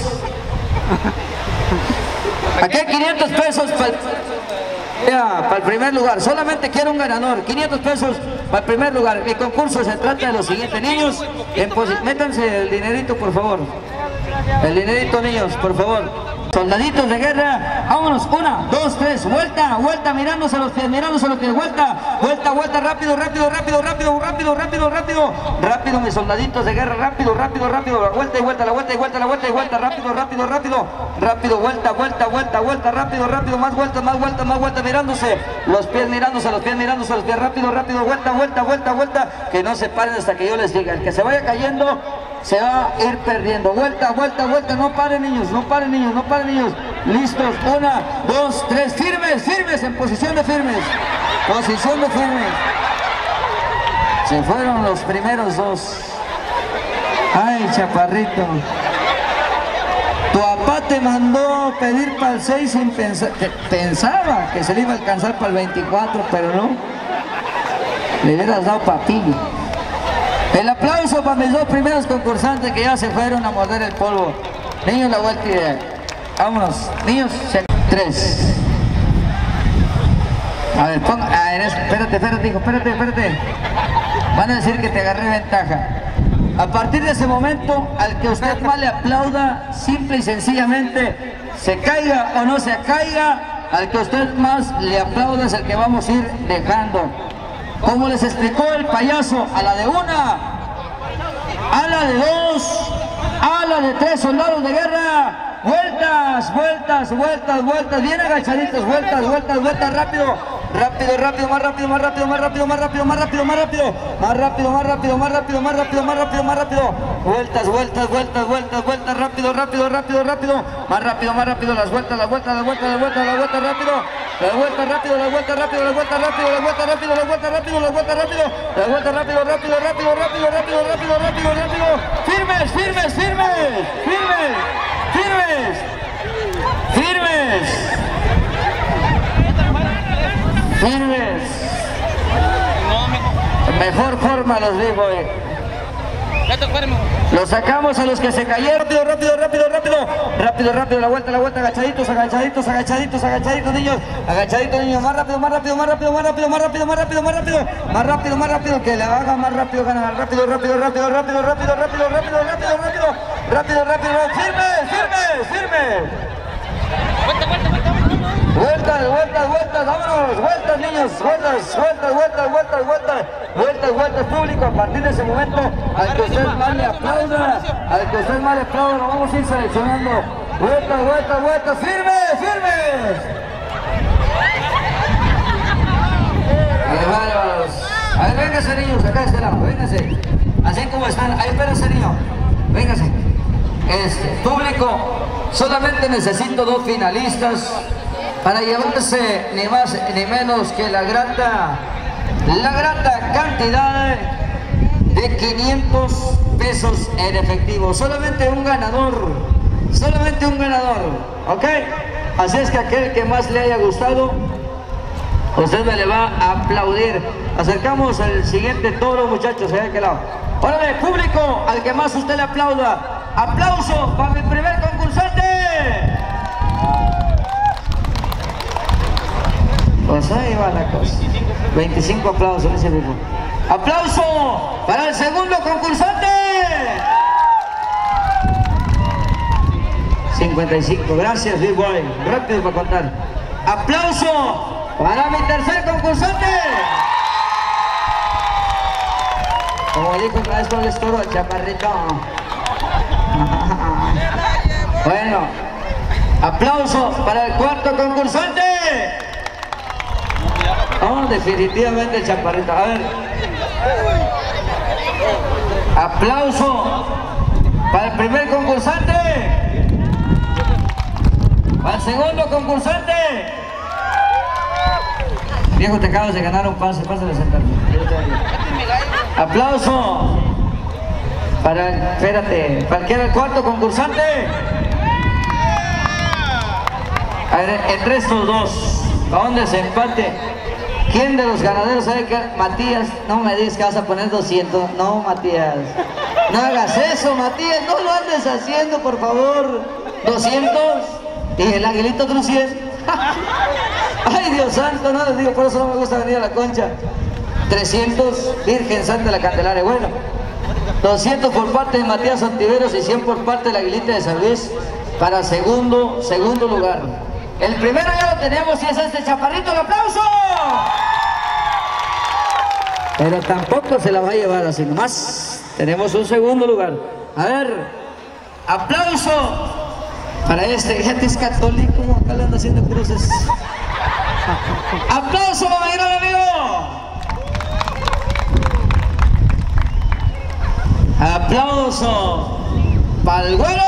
Aquí hay 500 pesos para el primer lugar. Solamente quiero un ganador. 500 pesos para el primer lugar. Mi concurso se trata de los siguientes, niños. Métanse el dinerito, por favor. El dinerito, niños, por favor. Soldaditos de guerra, vámonos, 1, 2, 3, vuelta, vuelta, mirándose a los pies, vuelta, vuelta, vuelta, rápido, rápido, rápido, rápido, rápido, rápido, rápido, rápido, mis soldaditos de guerra, rápido, rápido, rápido, la vuelta y vuelta, la vuelta y vuelta, la vuelta y vuelta, rápido, rápido, rápido, rápido, vuelta, vuelta, vuelta, vuelta, rápido, rápido, más vueltas, más vueltas, más vueltas, mirándose, los pies, mirándose a los pies, mirándose a los pies, rápido, rápido, vuelta, vuelta, vuelta, vuelta, que no se paren hasta que yo les diga, el que se vaya cayendo se va a ir perdiendo. Vuelta, vuelta, vuelta, no paren, niños, no paren, niños, no paren, niños. Listos, 1, 2, 3, firmes, firmes, en posición de firmes, posición de firmes. Se fueron los primeros dos. Ay, chaparrito, tu papá te mandó pedir para el 6 sin pensar. Pensaba que se le iba a alcanzar para el 24, pero no, le hubieras dado papillo. El aplauso para mis dos primeros concursantes que ya se fueron a morder el polvo. Niños, la vuelta y vámonos. Niños, 3. A ver, espérate, hijo, espérate. Van a decir que te agarré ventaja. A partir de ese momento, al que usted más le aplauda, simple y sencillamente, se caiga o no se caiga, al que usted más le aplauda es el que vamos a ir dejando. Como les explicó el payaso, a la de 1, a la de 2, a la de 3 soldados de guerra, vueltas, vueltas, vueltas, vueltas, bien agachaditos, vueltas, vueltas, vueltas, rápido, rápido, rápido, más rápido, más rápido, más rápido, más rápido, más rápido, más rápido, más rápido, más rápido, más rápido, más rápido, más rápido, más rápido, vueltas, vueltas, vueltas, vueltas, vueltas, rápido, rápido, rápido, rápido, más rápido, más rápido, las vueltas, las vueltas, las vueltas, las vueltas, las vueltas, rápido, la vuelta rápido, la vuelta rápido, la vuelta rápido, la vuelta rápido, la vuelta rápido, la vuelta rápido, la vuelta rápido, rápido, rápido, rápido, rápido, rápido, rápido, rápido, firmes, firmes, firmes, firmes, firmes, firmes, firmes. Mejor forma los digo, Los sacamos a los que se cayeron, rápido, rápido, rápido, rápido, rápido. Rápido, rápido, la vuelta, agachaditos, agachaditos, agachaditos, agachaditos, niños. Agachaditos, niños, más rápido, más rápido, más rápido, más rápido, más rápido, más rápido, más rápido, más rápido, más rápido, que le haga más rápido, gana, rápido, rápido, rápido, rápido, rápido, rápido, rápido, rápido, rápido, rápido, rápido, firme, firme, firme. Vueltas, vueltas, vueltas, vámonos, vueltas, niños, vueltas, vueltas, vueltas, vueltas, vueltas, vueltas, vueltas, público. A partir de ese momento, al que usted más le aplauda, al que usted más le aplauda, lo vamos a ir seleccionando. Vueltas, vueltas, vueltas, firmes, firmes. ¡Qué bárbaros! A ver, véngase, niños, acá de este lado, véngase. Así como están, ahí espérense, niño, véngase. Público, solamente necesito 2 finalistas para llevarse ni más ni menos que la grata cantidad de 500 pesos en efectivo. Solamente un ganador, ¿ok? Así es que aquel que más le haya gustado, usted me le va a aplaudir. Acercamos al siguiente toro, muchachos, allá de aquel lado. Órale, público, al que más usted le aplauda. ¡Aplauso para mi primer concursante! Pues ahí va la cosa. 25 aplausos, ese mismo. ¡Aplauso para el segundo concursante! 55, gracias, Big Boy. Rápido para contar. ¡Aplauso para mi tercer concursante! Como dijo el maestro del toro, el chaparrito. Bueno, aplauso para el cuarto concursante. Oh, definitivamente el chaparrito. A ver. Aplauso para el primer concursante. Para el segundo concursante. Viejo, te acabas de ganar un pase, pásale a sentarte. Aplauso para, espérate, ¿para qué era el cuarto concursante? A ver, entre estos dos, ¿a dónde se empate? ¿Quién de los ganaderos sabe que? Matías, no me digas que vas a poner 200. No, Matías, no hagas eso, Matías, no lo andes haciendo, por favor. 200 y el aguilito otro 100. Ay, Dios santo, no les digo, por eso no me gusta venir a la concha. 300, Virgen Santa de la Candelaria. Bueno, 200 por parte de Matías Ontiveros y 100 por parte de la Aguilita de San Luis para segundo lugar. El primero ya lo tenemos y es este chaparrito. ¡El aplauso! Pero tampoco se la va a llevar así nomás. Tenemos un segundo lugar. A ver, aplauso para este. Gente es católico, acá le anda haciendo cruces. ¡Aplauso para mi gran amigo! ¡Aplauso para el güero!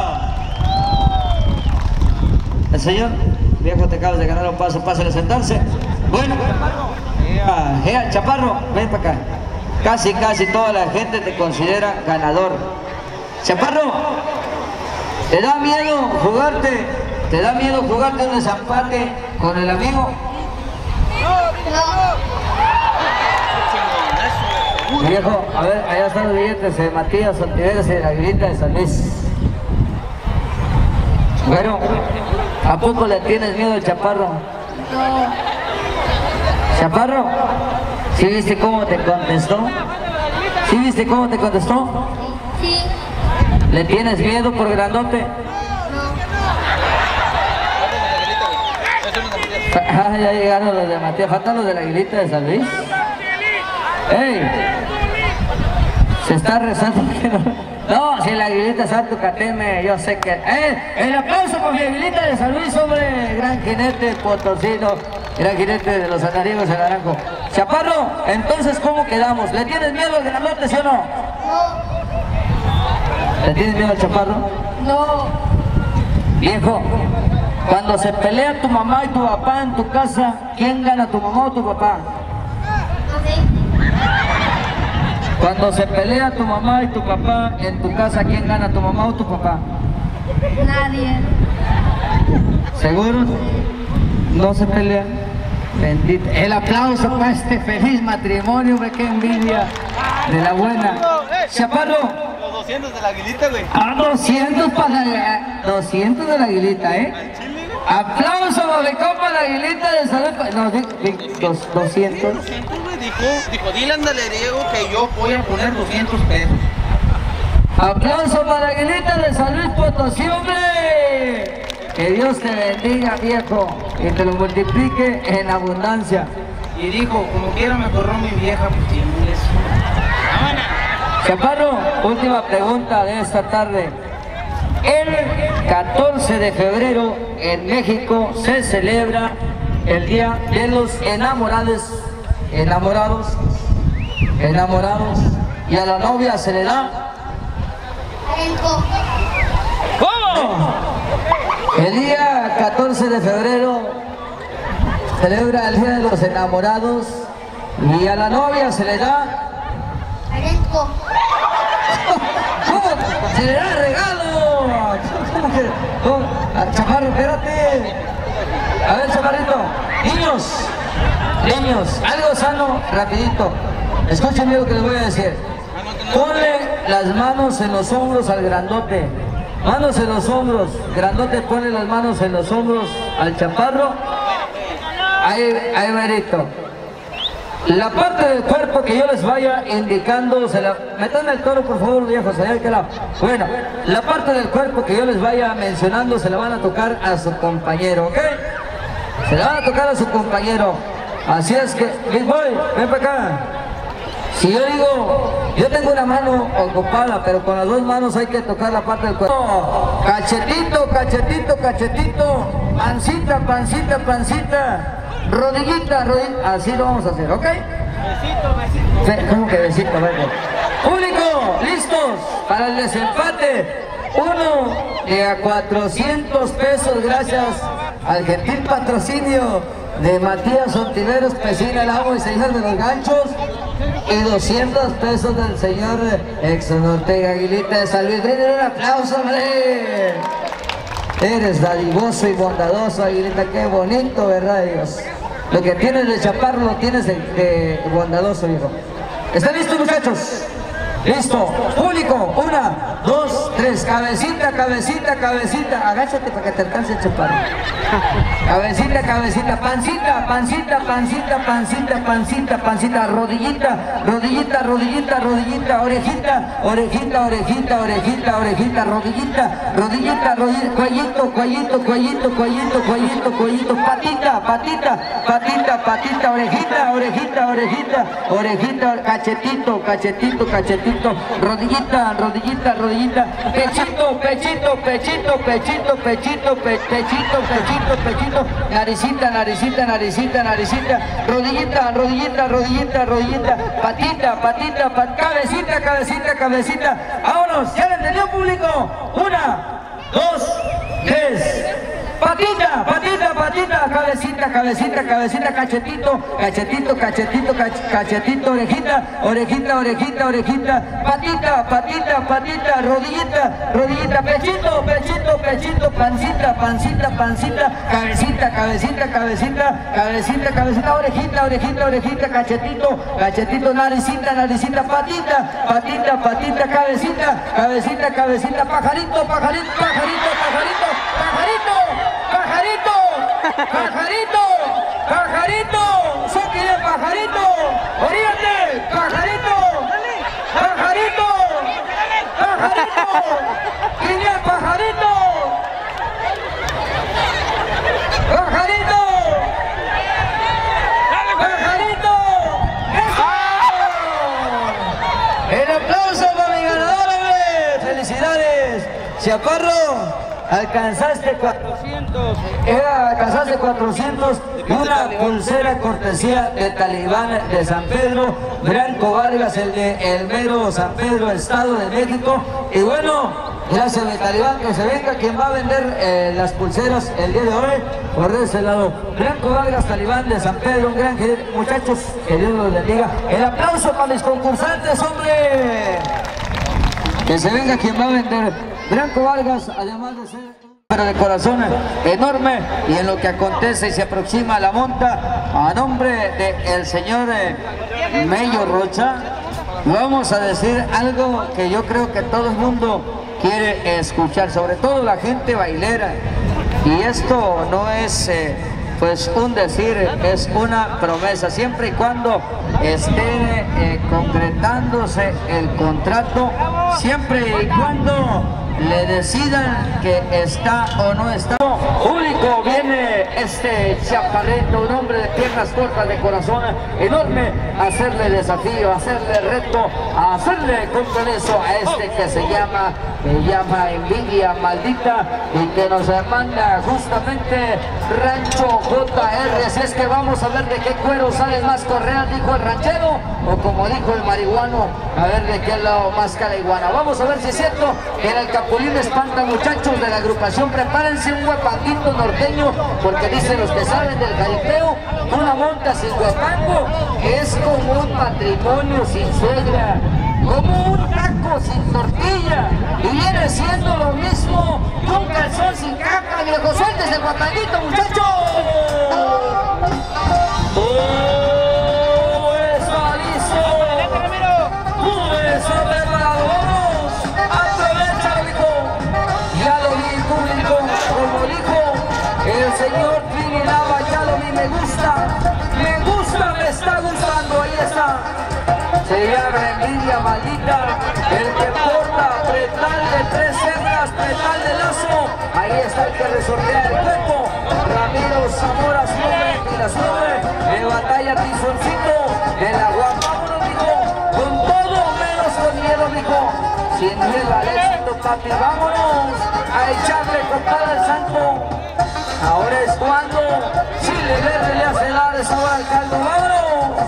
El señor, viejo, te acabas de ganar un paso, pásale a sentarse. Bueno, Chaparro, ven para acá. Casi toda la gente te considera ganador. Chaparro, ¿te da miedo jugarte? ¿Te da miedo jugarte un desempate con el amigo? Viejo, a ver, allá están los billetes de Matías Ontiveros y de la Aguilita de San Luis. Bueno, ¿a poco le tienes miedo al Chaparro? No. ¿Chaparro? ¿Sí viste cómo te contestó? ¿Sí viste cómo te contestó? Sí. ¿Le tienes miedo por grandote? Ah, ya llegaron los de Matías, faltan los de la Aguilita de San Luis. ¡Ey! Se está rezando que no. No, si la Aguilita Santo Cateme, yo sé que. El aplauso por mi Aguilita de San Luis, hombre, gran jinete potosino, gran jinete de los andariegos de Naranjo. Chaparro, entonces, ¿cómo quedamos? ¿Le tienes miedo al grandote, sí o no? No. ¿Le tienes miedo al Chaparro? No. Viejo, cuando se pelea tu mamá y tu papá en tu casa, ¿quién gana, tu mamá o tu papá? Cuando se pelea tu mamá y tu papá en tu casa, ¿quién gana, tu mamá o tu papá? Nadie. ¿Seguro? ¿No se pelean? Bendito. El aplauso para este feliz matrimonio, hombre, qué envidia de la buena. Chaparro. Los 200 de la Aguilita, güey. Ah, 200 para la... 200 de la Aguilita, Aplauso para mi compa la Aguilita de Salud. No, 200. Dijo, dile ándale Diego que yo voy a poner 200 pesos. Aplauso para la Aguilita de San Luis Potosí, hombre. Que Dios te bendiga, viejo, y te lo multiplique en abundancia. Y dijo, como quiera me corrió mi vieja, pues chingues. Chaparro, última pregunta de esta tarde. El 14 de febrero en México se celebra el Día de los Enamorados, y a la novia se le da. ¿Cómo? El día 14 de febrero celebra el Día de los Enamorados y a la novia se le da. ¿Cómo? Se le da regalo. ¿Cómo que? ¿Cómo? Chaparro, espérate. A ver, chaparrito. Niños, algo sano, rapidito. Escuchen bien lo que les voy a decir. Ponle las manos en los hombros al grandote. Manos en los hombros. Grandote, ponle las manos en los hombros al chaparro. Ahí verito. La parte del cuerpo que yo les vaya indicando, metan el toro por favor, viejos, allá que la. Bueno, la parte del cuerpo que yo les vaya mencionando se la van a tocar a su compañero, ¿ok? Se la van a tocar a su compañero. Así es que, Big Boy, ven para acá. Si yo digo, yo tengo una mano ocupada, pero con las dos manos hay que tocar la parte del cuerpo. Cachetito, cachetito, cachetito, pancita, pancita, pancita. Rodillita, rodillita, así lo vamos a hacer, ¿ok? Besito. ¿Cómo que besito? Público, listos para el desempate. Uno de a 400 pesos gracias al gentil patrocinio de Matías Ontiveros, Pesina, el amo y señor de los ganchos. Y 200 pesos del señor Exxon Ortega Aguilita de San Luis. Denle un aplauso, hombre. Eres dadivoso y bondadoso, Aguilita, qué bonito, ¿verdad, Dios? Lo que tienes de chaparro lo tienes de bondadoso, viejo. ¿Están listos, muchachos? Listo. Público, 1, 2, 3. Cabecita, cabecita, cabecita. Agáchate para que te alcance el chaparro. Cabecita, cabecita. Pancita, pancita, pancita, pancita, pancita, pancita. Rodillita, rodillita, rodillita, rodillita. Orejita, orejita, orejita, orejita, orejita. Rodillita, rodillita, rodillita. Cuellito, cuellito, cuellito, cuellito, cuellito, cuellito. Patita, patita, patita, patita. Orejita, orejita, orejita, orejita. Cachetito, cachetito, cachetito. Rodillita, rodillita, rodillita. Pechito, pechito, pechito, pechito, pechito, pechito, pechito, pechito. Naricita, naricita, naricita, naricita. Rodillita, rodillita, rodillita, rodillita. Patita, patita, cabecita, cabecita, cabecita. Vámonos, ¿ya lo entendió, público? 1, 2, 3. Patita, patita, patita, cabecita, cabecita, cabecita, cachetito, cachetito, cachetito, cachetito, orejita, orejita, orejita, orejita, patita, patita, patita, rodillita, rodillita, pechito, pechito, pechito, pancita, pancita, pancita, cabecita, cabecita, cabecita, cabecita, cabecita, orejita, orejita, orejita, cachetito, cachetito, naricita, naricita, patita, patita, patita, cabecita, cabecita, cabecita, pajarito, pajarito, pajarito, pajarito, pajarito. ¡Pajarito! ¡Pajarito! ¡Pajarito! ¡Sáquile pajarito! ¡Orígate! ¡Pajarito! ¡Pajarito! ¡Pajarito! ¿Quién es pajarito? ¡Pajarito! ¡Pajarito! ¡Eso! ¡El aplauso para mi ganador, hombre! ¡Felicidades! Chaparro, alcanzaste 400. Alcanzaste 400 y una pulsera cortesía de Talibán de San Pedro, Branco Vargas, el mero San Pedro, Estado de México. Y bueno, gracias de Talibán, que se venga quien va a vender las pulseras el día de hoy por ese lado. Branco Vargas, Talibán de San Pedro, un gran muchachos, que Dios los bendiga. El aplauso para mis concursantes, hombre. Que se venga quien va a vender. Branco Vargas, además de ser pero de corazón enorme, y en lo que acontece y se aproxima a la monta, a nombre del señor Mello Rocha, vamos a decir algo que yo creo que todo el mundo quiere escuchar, sobre todo la gente bailera. Y esto no es pues un decir, es una promesa, siempre y cuando esté concretándose el contrato, siempre y cuando le decidan que está o no está. Público, viene este chaparrito, un hombre de piernas cortas, de corazón enorme, a hacerle desafío, a hacerle reto, a hacerle compromiso a este que se llama Envidia Maldita, y que nos manda justamente Rancho JR. Así es que vamos a ver de qué cuero sale más correas, dijo el ranchero, o como dijo el marihuano, a ver de qué lado más calaiguana. Vamos a ver si es cierto que en el Capulín espanta, muchachos de la agrupación. Prepárense un huepanguito norteño, porque dicen los que saben del jaripeo, una monta sin huepango es como un matrimonio sin suegra, como un taco sin tortilla, y viene siendo lo mismo que un calzón sin capa. Viejo, sueltes el guapanguito, muchachos. El señor Trinidad, ya lo vi, me gusta, me está gustando, ahí está. Se llama Envidia Maldita, el que porta pretal de 3 hembras, pretal de lazo. Ahí está el que resortea el cuerpo, Ramiro Zamora sube y la sube, de batalla Tizoncito, de la guapa, vámonos, dijo, con todo menos con miedo, dijo, sin miedo al éxito, papi, vámonos a echarle compadre al santo. Ahora es cuando Chile Verde le hace dar esa hora al caldo. ¡Vámonos!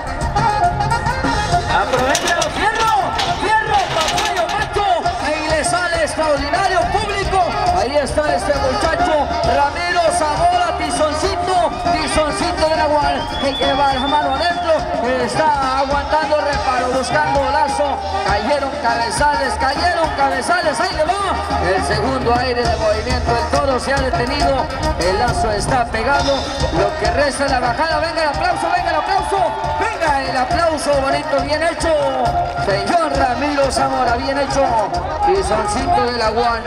¡Aprovechalo! ¡Fierro! ¡Papayo macho! Ahí le sale extraordinario público. Ahí está este muchacho, Ramiro Zamora, Tizoncito de la Gual, que va la mano adentro, está aguantando reparo, buscando lazo. Cayeron cabezales, ahí le va. El segundo aire de movimiento, el toro se ha detenido, el lazo está pegado, lo que resta es la bajada. Venga el aplauso, venga el aplauso bonito, bien hecho, señor Ramiro Zamora, bien hecho. Tizoncito de la Gual,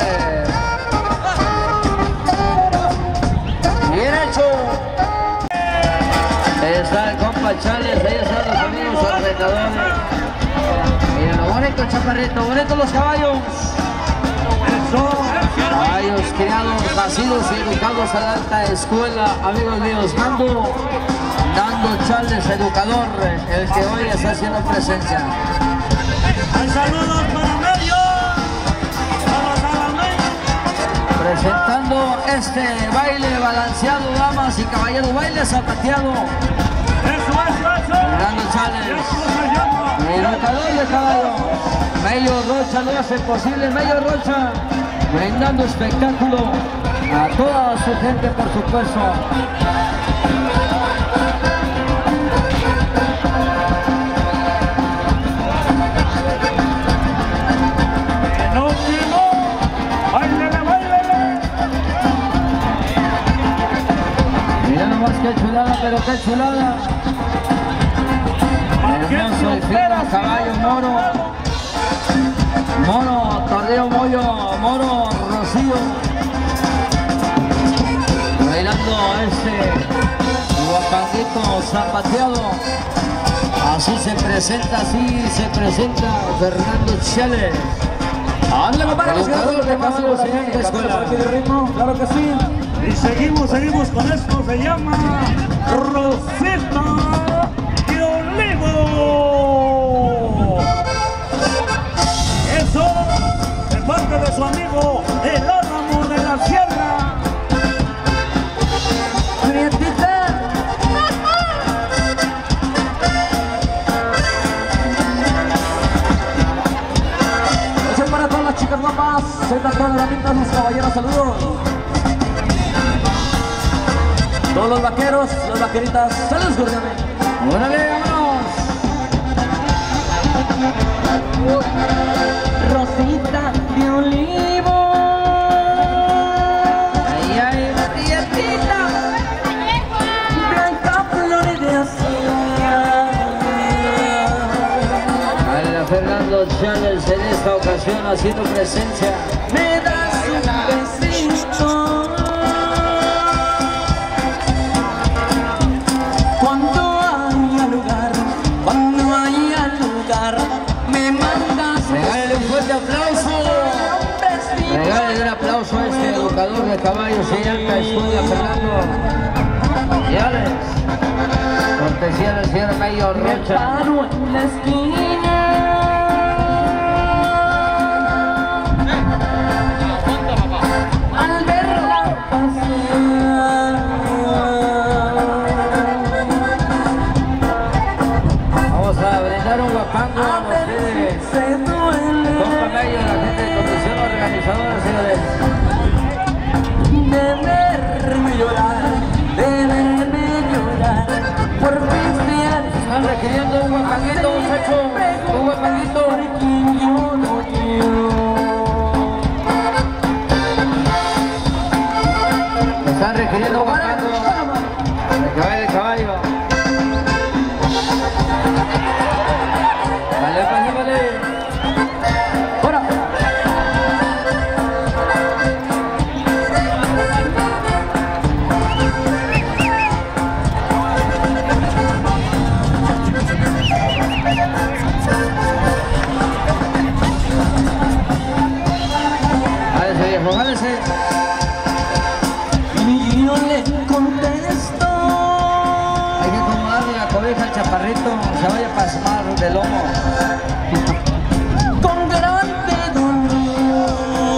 bien hecho. Ahí está el compa Chales, ahí están los amigos alrededores. Mira lo bonito, chaparrito, bonito los caballos. Caballos criados, nacidos y educados a la alta escuela, amigos míos. Dando Chales, educador, el que hoy está haciendo presencia. Saludos para Medio. Presentando este baile balanceado, damas y caballeros, baile zapateado. Dando Chales, educador de caballo. Melio Rocha lo hace posible, Melio Rocha, brindando espectáculo a toda su gente, por supuesto. Mira nomás qué chulada, pero qué chulada. Hermoso y fino caballo Moro, Tardeo Moro, Rocío. Bailando este guapanguito zapateado. Así se presenta Fernando Chales. ¡Ándale, compadre! Claro que sí. Y seguimos con esto, se llama Rosita de Olivo. Eso, de parte de su amigo el Álamo de la Sierra. Prietita. Eso es para todas las chicas guapas, todas las lindas, los caballeros, saludos. Todos los vaqueros, las vaqueritas, saludos cordiales. ¡Órale, vámonos! Rosita de Olivo. Ahí hay prietita. Blanca flores de azul. Fernando los Chávez en esta ocasión haciendo presencia. Me das un besito cuando haya lugar, me mandas. Regálale un fuerte aplauso. Regálale un aplauso a este educador de caballos y alta escuela, Fernando Viales. Cortesía del señor Mayo Rocha. Paro en la esquina. Al verla pasar. Vamos a brindar un guapango a ustedes. Compa Mayo, la gente de comisión organizadora, señores. De verme llorar, por mis días. Están requiriendo un guapanguito, muchacho. Un guapanguito. Están requiriendo un guapango. El caballo. Vale, vale. ¡Fuera! Jálese, viejo, jálese. Y yo le contesto. Hay que acomodarle la cobija al chaparrito, se vaya a pasmar del lomo. Con grande dolor.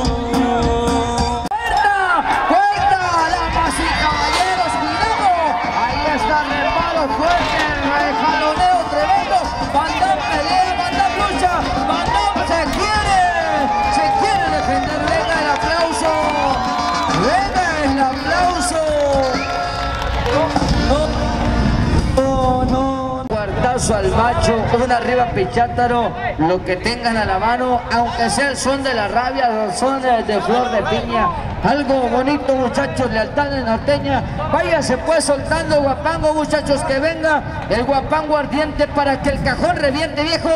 ¡Puerta! ¡Damas y caballeros, cuidado! Ahí está el reparo fuerte, el jaloneo tremendo. Van Damme pelea, Van Damme lucha, Van Damme se quiere defender. Venga el aplauso, venga el aplauso. Cuartazo al macho, una arriba pichátaro, lo que tengan a la mano, aunque sea el son de la rabia, los sones de flor de piña, algo bonito, muchachos, lealtad de norteña. Váyase pues soltando guapango, muchachos, que venga el guapango ardiente para que el cajón reviente, viejo.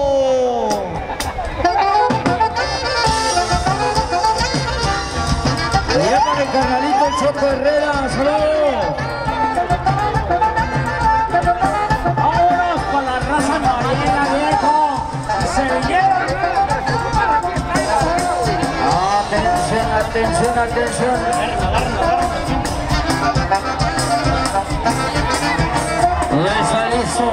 Le llaman el carnalito el Choco Herrera, saludos. Vámonos con la raza marina, viejo. Se lleva. Atención, atención, atención. Ya está listo.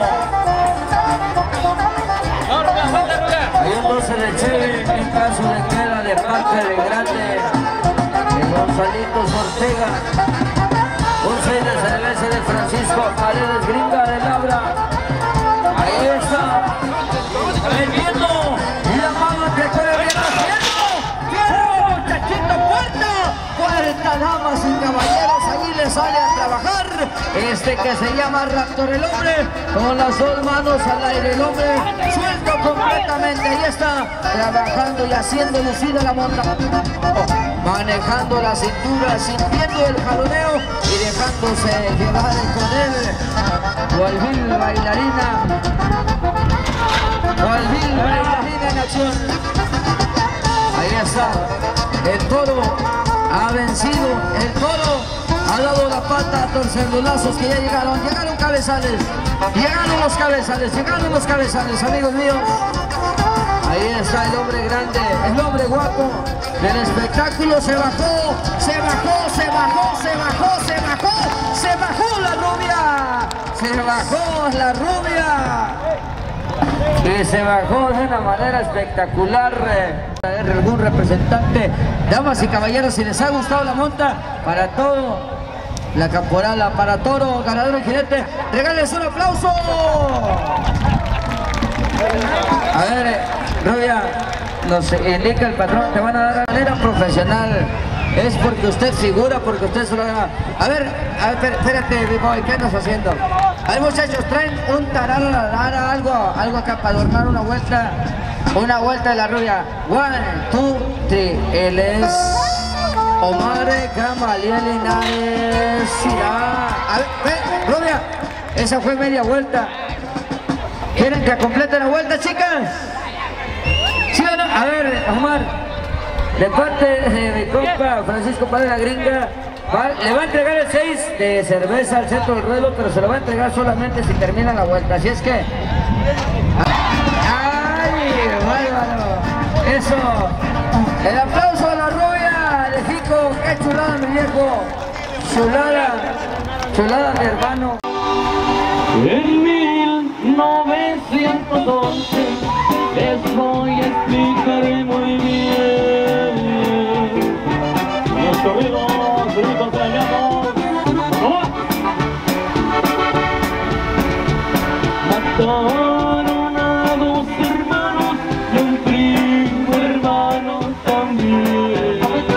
Hay un 12 de Cheve en caso de queda de parte del grande Gonzalito Ortega. Un 6 de cerveza de Francisco Paredes, gringa de Labra. Ahí está. El viento. Y la mano que corre bien haciendo. ¡Fierro, muchachito! ¡Puerta! ¡Puerta, damas y caballeros! Ahí le sale a trabajar. Este que se llama Raptor, el hombre. Con las dos manos al aire, el hombre. Suelto completamente. Ahí está. Trabajando y haciendo lucida la monta. Manejando la cintura, sintiendo el jaloneo y dejándose llevar con él. Gualvil bailarina. Gualvil bailarina en acción. Ahí está. El toro ha vencido. El toro ha dado la pata a torcer los lazos que ya llegaron. Llegaron cabezales. Llegaron los cabezales, amigos míos. Ahí está el hombre grande, el hombre guapo del espectáculo. Se bajó la rubia. Se bajó la rubia. Y se bajó de una manera espectacular. Algún representante, damas y caballeros, si les ha gustado la monta, para todo, la caporala, para toro, ganador y jinete, regales un aplauso. A ver, rubia, nos indica el patrón, te van a dar de manera profesional. Es porque usted figura, porque usted se lo haga. A ver, espérate, B-Boy, ¿qué andas haciendo? A ver, muchachos, traen un tarara, algo acá para adornar una vuelta de la rubia. 1, 2, 3, él es Omar Gamaliel Linares. A ver, rubia, esa fue media vuelta. ¿Quieren que complete la vuelta, chicas? A ver, Omar, de parte de mi compa Francisco Padre la Gringa, le va a entregar el 6 de cerveza al centro del ruedo, pero se lo va a entregar solamente si termina la vuelta. Así es que... ¡Ay, bárbaro! Eso. El aplauso a la rubia de Jico. ¡Qué chulada, mi viejo! Chulada, chulada, mi hermano. En 1911 les voy a explicar muy bien. Los corridos, gritos de mi amor. Mataron a 2 hermanos y un primo hermano también.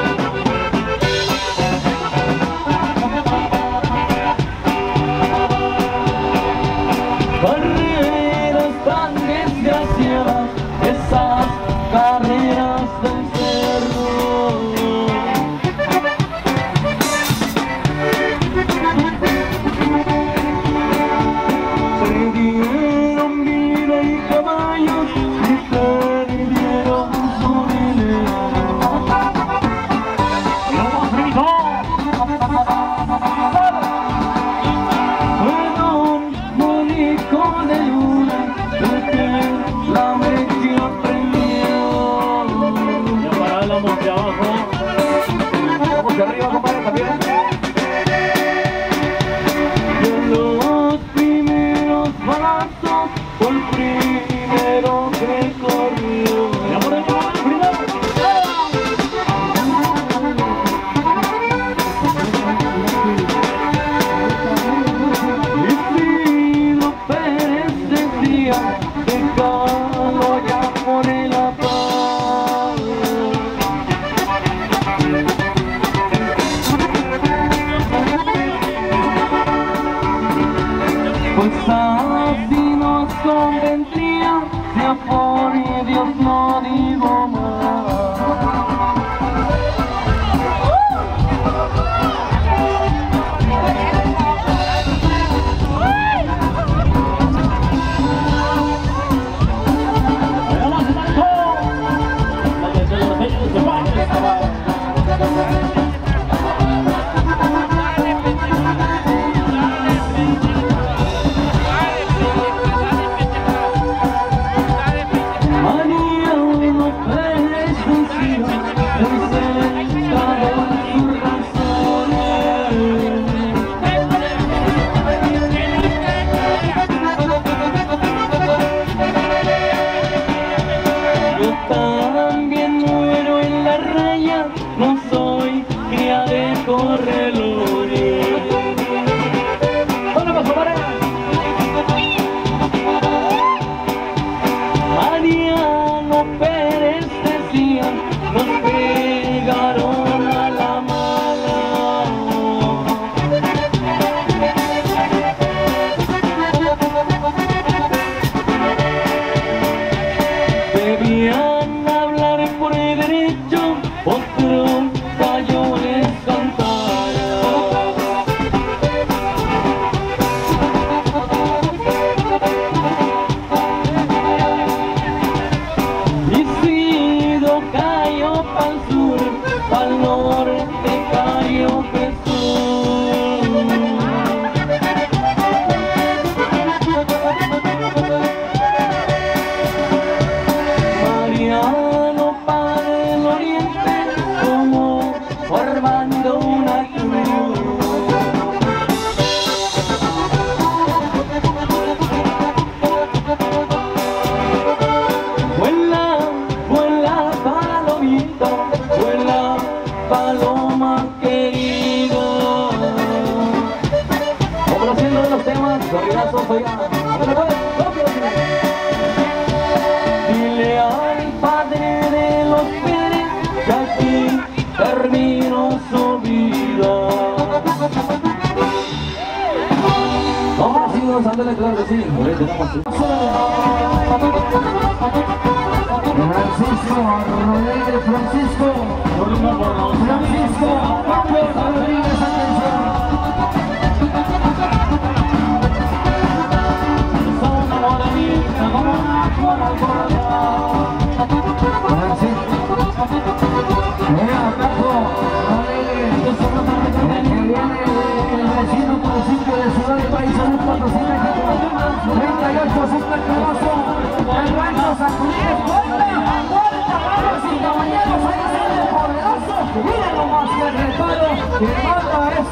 Carreras tan desgraciadas, esas carreras del cerro. Se dieron vida y caballos y perdieron su dinero. Fueron bonito de luna, porque la mecha prendió. Ya paramos de abajo. Vamos de arriba, compadre, también. Y en los primeros balazos fue el primero que corrió. Ya por el primero. Isidro Pérez decía, déjalo ya por la paz. Pues así nos convendría, si a por Dios no digo más. Mariano Pérez decía, encerrado en sus razones. Yo también muero en la raya, no soy cría de corredores. ¿Dónde pasó, pareja? Mariano Pérez decía, nos pegaron a la mala. Debían hablar por el derecho, otro gallo les cantara. Isidro cayó pa'l sur, pa'l norte cayó Jesús. Mariano para el oriente, como formando una cruz. Vuela, vuela palomita, vuela paloma querida. Vamos haciendo los temas, corridazos, oiga. Dile al padre de los Pérez que aquí terminó su vida. Vamos haciendo, ándale, claro que sí. Francisco Rodríguez, Francisco López Rodríguez, atención. Son amor de mí, como una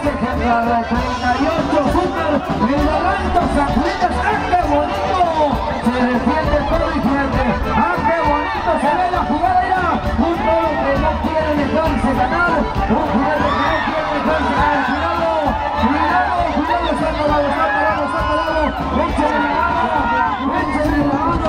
ejemplares, 38 super, Milagranto Sacuditas, ¡ah, qué bonito! Se defiende todo y pierde, ¡ah, qué bonito! Se ve la jugada ya, un toro que no quiere dejarse ganar, un jugador que no quiere dejarse ganar, cuidado, cuidado, cuidado, está parado, está parado, está parado, échale la mano,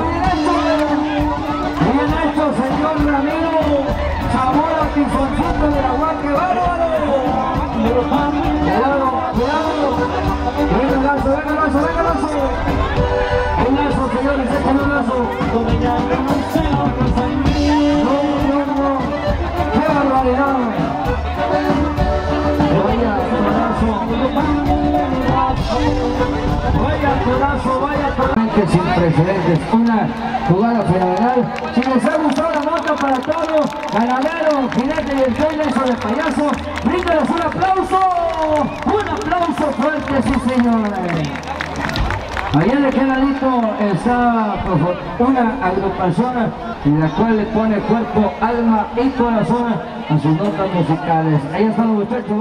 bien hecho, señor Ramiro, sabor a tizoncito de la guaque, bárbaro. Cuidado, cuidado. Venga el lazo, venga el lazo, venga el lazo. Un lazo, señores, este es un lazo. No. Qué barbaridad. Vaya codazo. Vaya codazo, vaya codazo. Sin precedentes, una jugada fenomenal. Si les ha gustado la nota para todos, ganadero, jinete y el trailer de payaso, bríndeles un aplauso fuerte, sí señores. Allá de aquel ladito está una agrupación en la cual le pone cuerpo, alma y corazón a sus notas musicales. Ahí están los muchachos.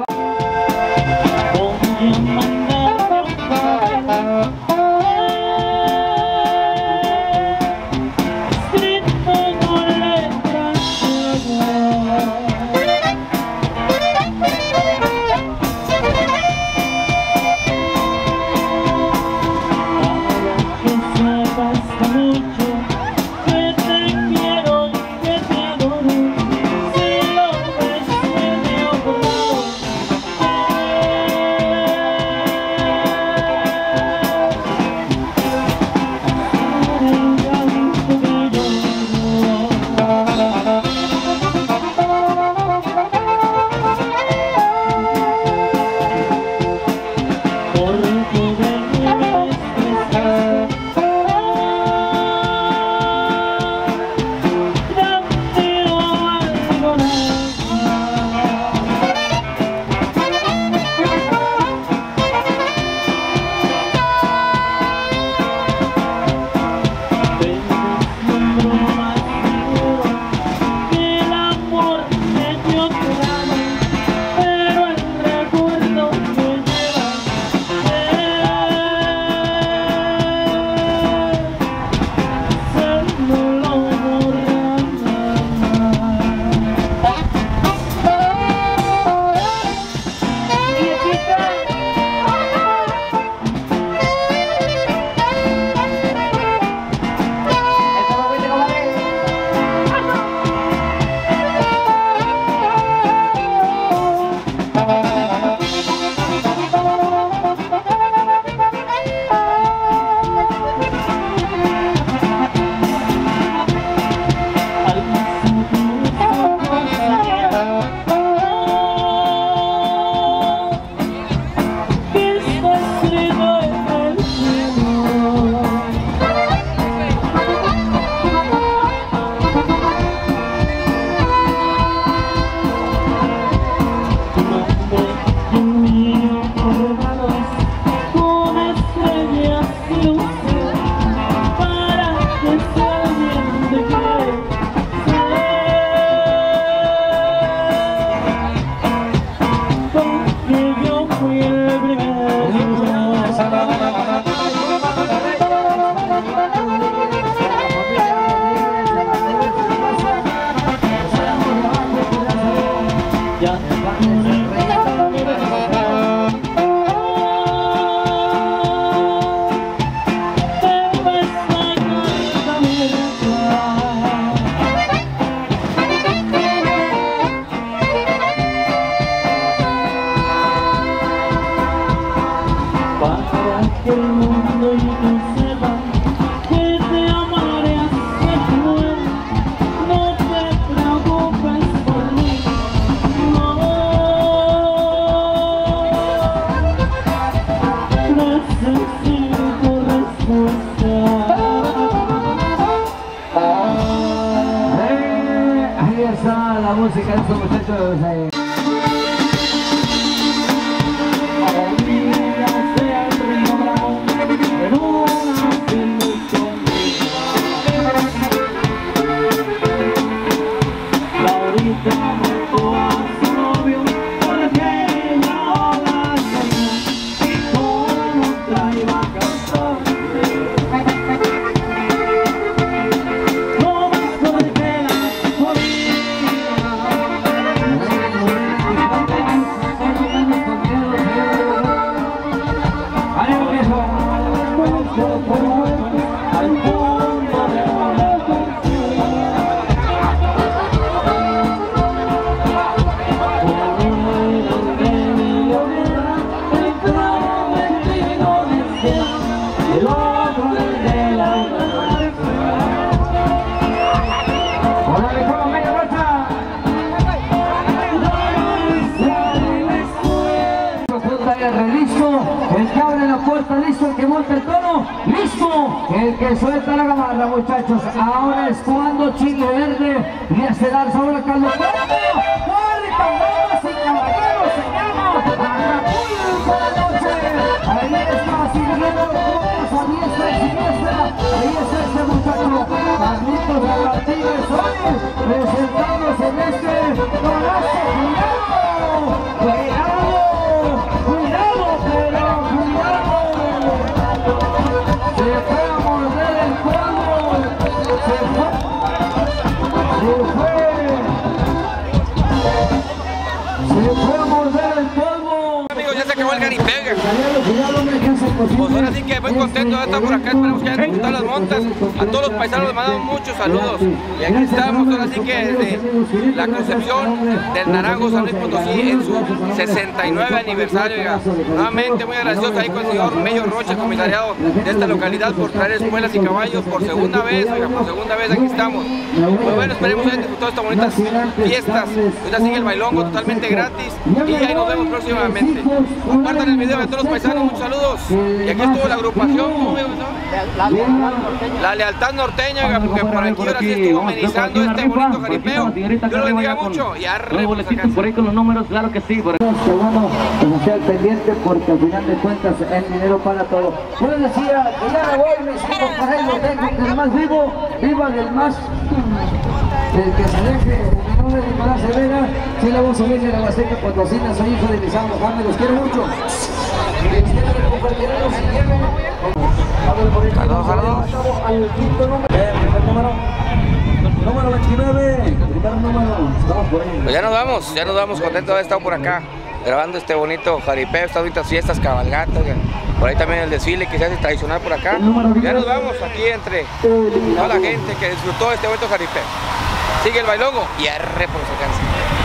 música de estos muchachos. el que abre la puerta, listo, el que monta el tono, listo, el que suelta la gamarra, muchachos. Ahora es cuando Chile Verde le hace dar sabor a Carlos Cuarto. ¡Cuarta, damas y caballeros! Se llama Acapulco de noche. Ahí está, siguiendo los puntos a diestra y siniestra. Ahí es este muchacho, Carlitos Martínez, hoy presentándose en este golazo. ¡Cuidado! ¡Cuidado, pero cuidado! Se fue a morder el polvo. Se fue a morder el polvo. Amigos, ya se acabó el garipega. Pues ahora sí que muy contento de estar por acá, esperamos que hayan disfrutado las montas. A todos los paisanos les mandamos muchos saludos. Y aquí estamos, ahora sí que desde la concepción del Naranjo San Luis Potosí en su 69 aniversario. Oiga. Nuevamente muy agradecidos ahí con el señor Mello Rocha, comisariado de esta localidad, por traer espuelas y caballos por segunda vez, oiga, por segunda vez aquí estamos. Pues bueno, esperemos que hayan disfrutado estas bonitas fiestas. Ahorita sigue el bailongo totalmente gratis y ahí nos vemos próximamente. Compartan el video a todos los paisanos, muchos saludos. Y aquí estuvo la agrupación, ¿cómo me gustó? La Lealtad Norteña, oiga, porque por aquí ahora sí estuvo amenizando este bonito jaripeo. Dios lo bendiga mucho y arre por ahí con los números, claro que sí. Bueno, que esté al pendiente porque al final de cuentas el dinero para todo. Yo les decía que ya me voy, mis hijos, para ahí lo dejo, que el más vivo, viva del más, el que se deje. Mi nombre es Nicolás Severa, soy la voz humilde de la Huasteca Potosina, soy hijo de Lisandro Juan, los quiero mucho. Saludos, saludos. Número 29, primer número, estamos por ahí. Pues ya nos vamos contentos de haber estado por acá, grabando este bonito jaripeo, estas bonitas fiestas, cabalgatas, por ahí también el desfile que se hace tradicional por acá. Ya nos vamos aquí entre toda la gente que disfrutó este bonito jaripeo. Sigue el bailongo y arre por su canción.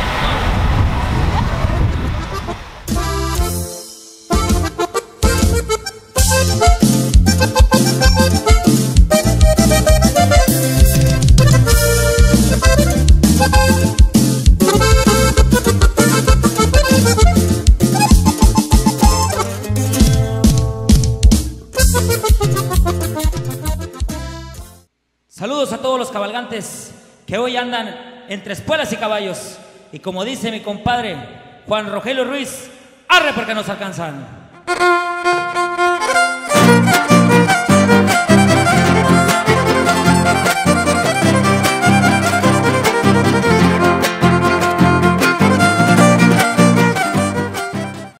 Saludos a todos los cabalgantes que hoy andan entre espuelas y caballos. Y como dice mi compadre Juan Rogelio Ruiz, arre porque nos alcanzan.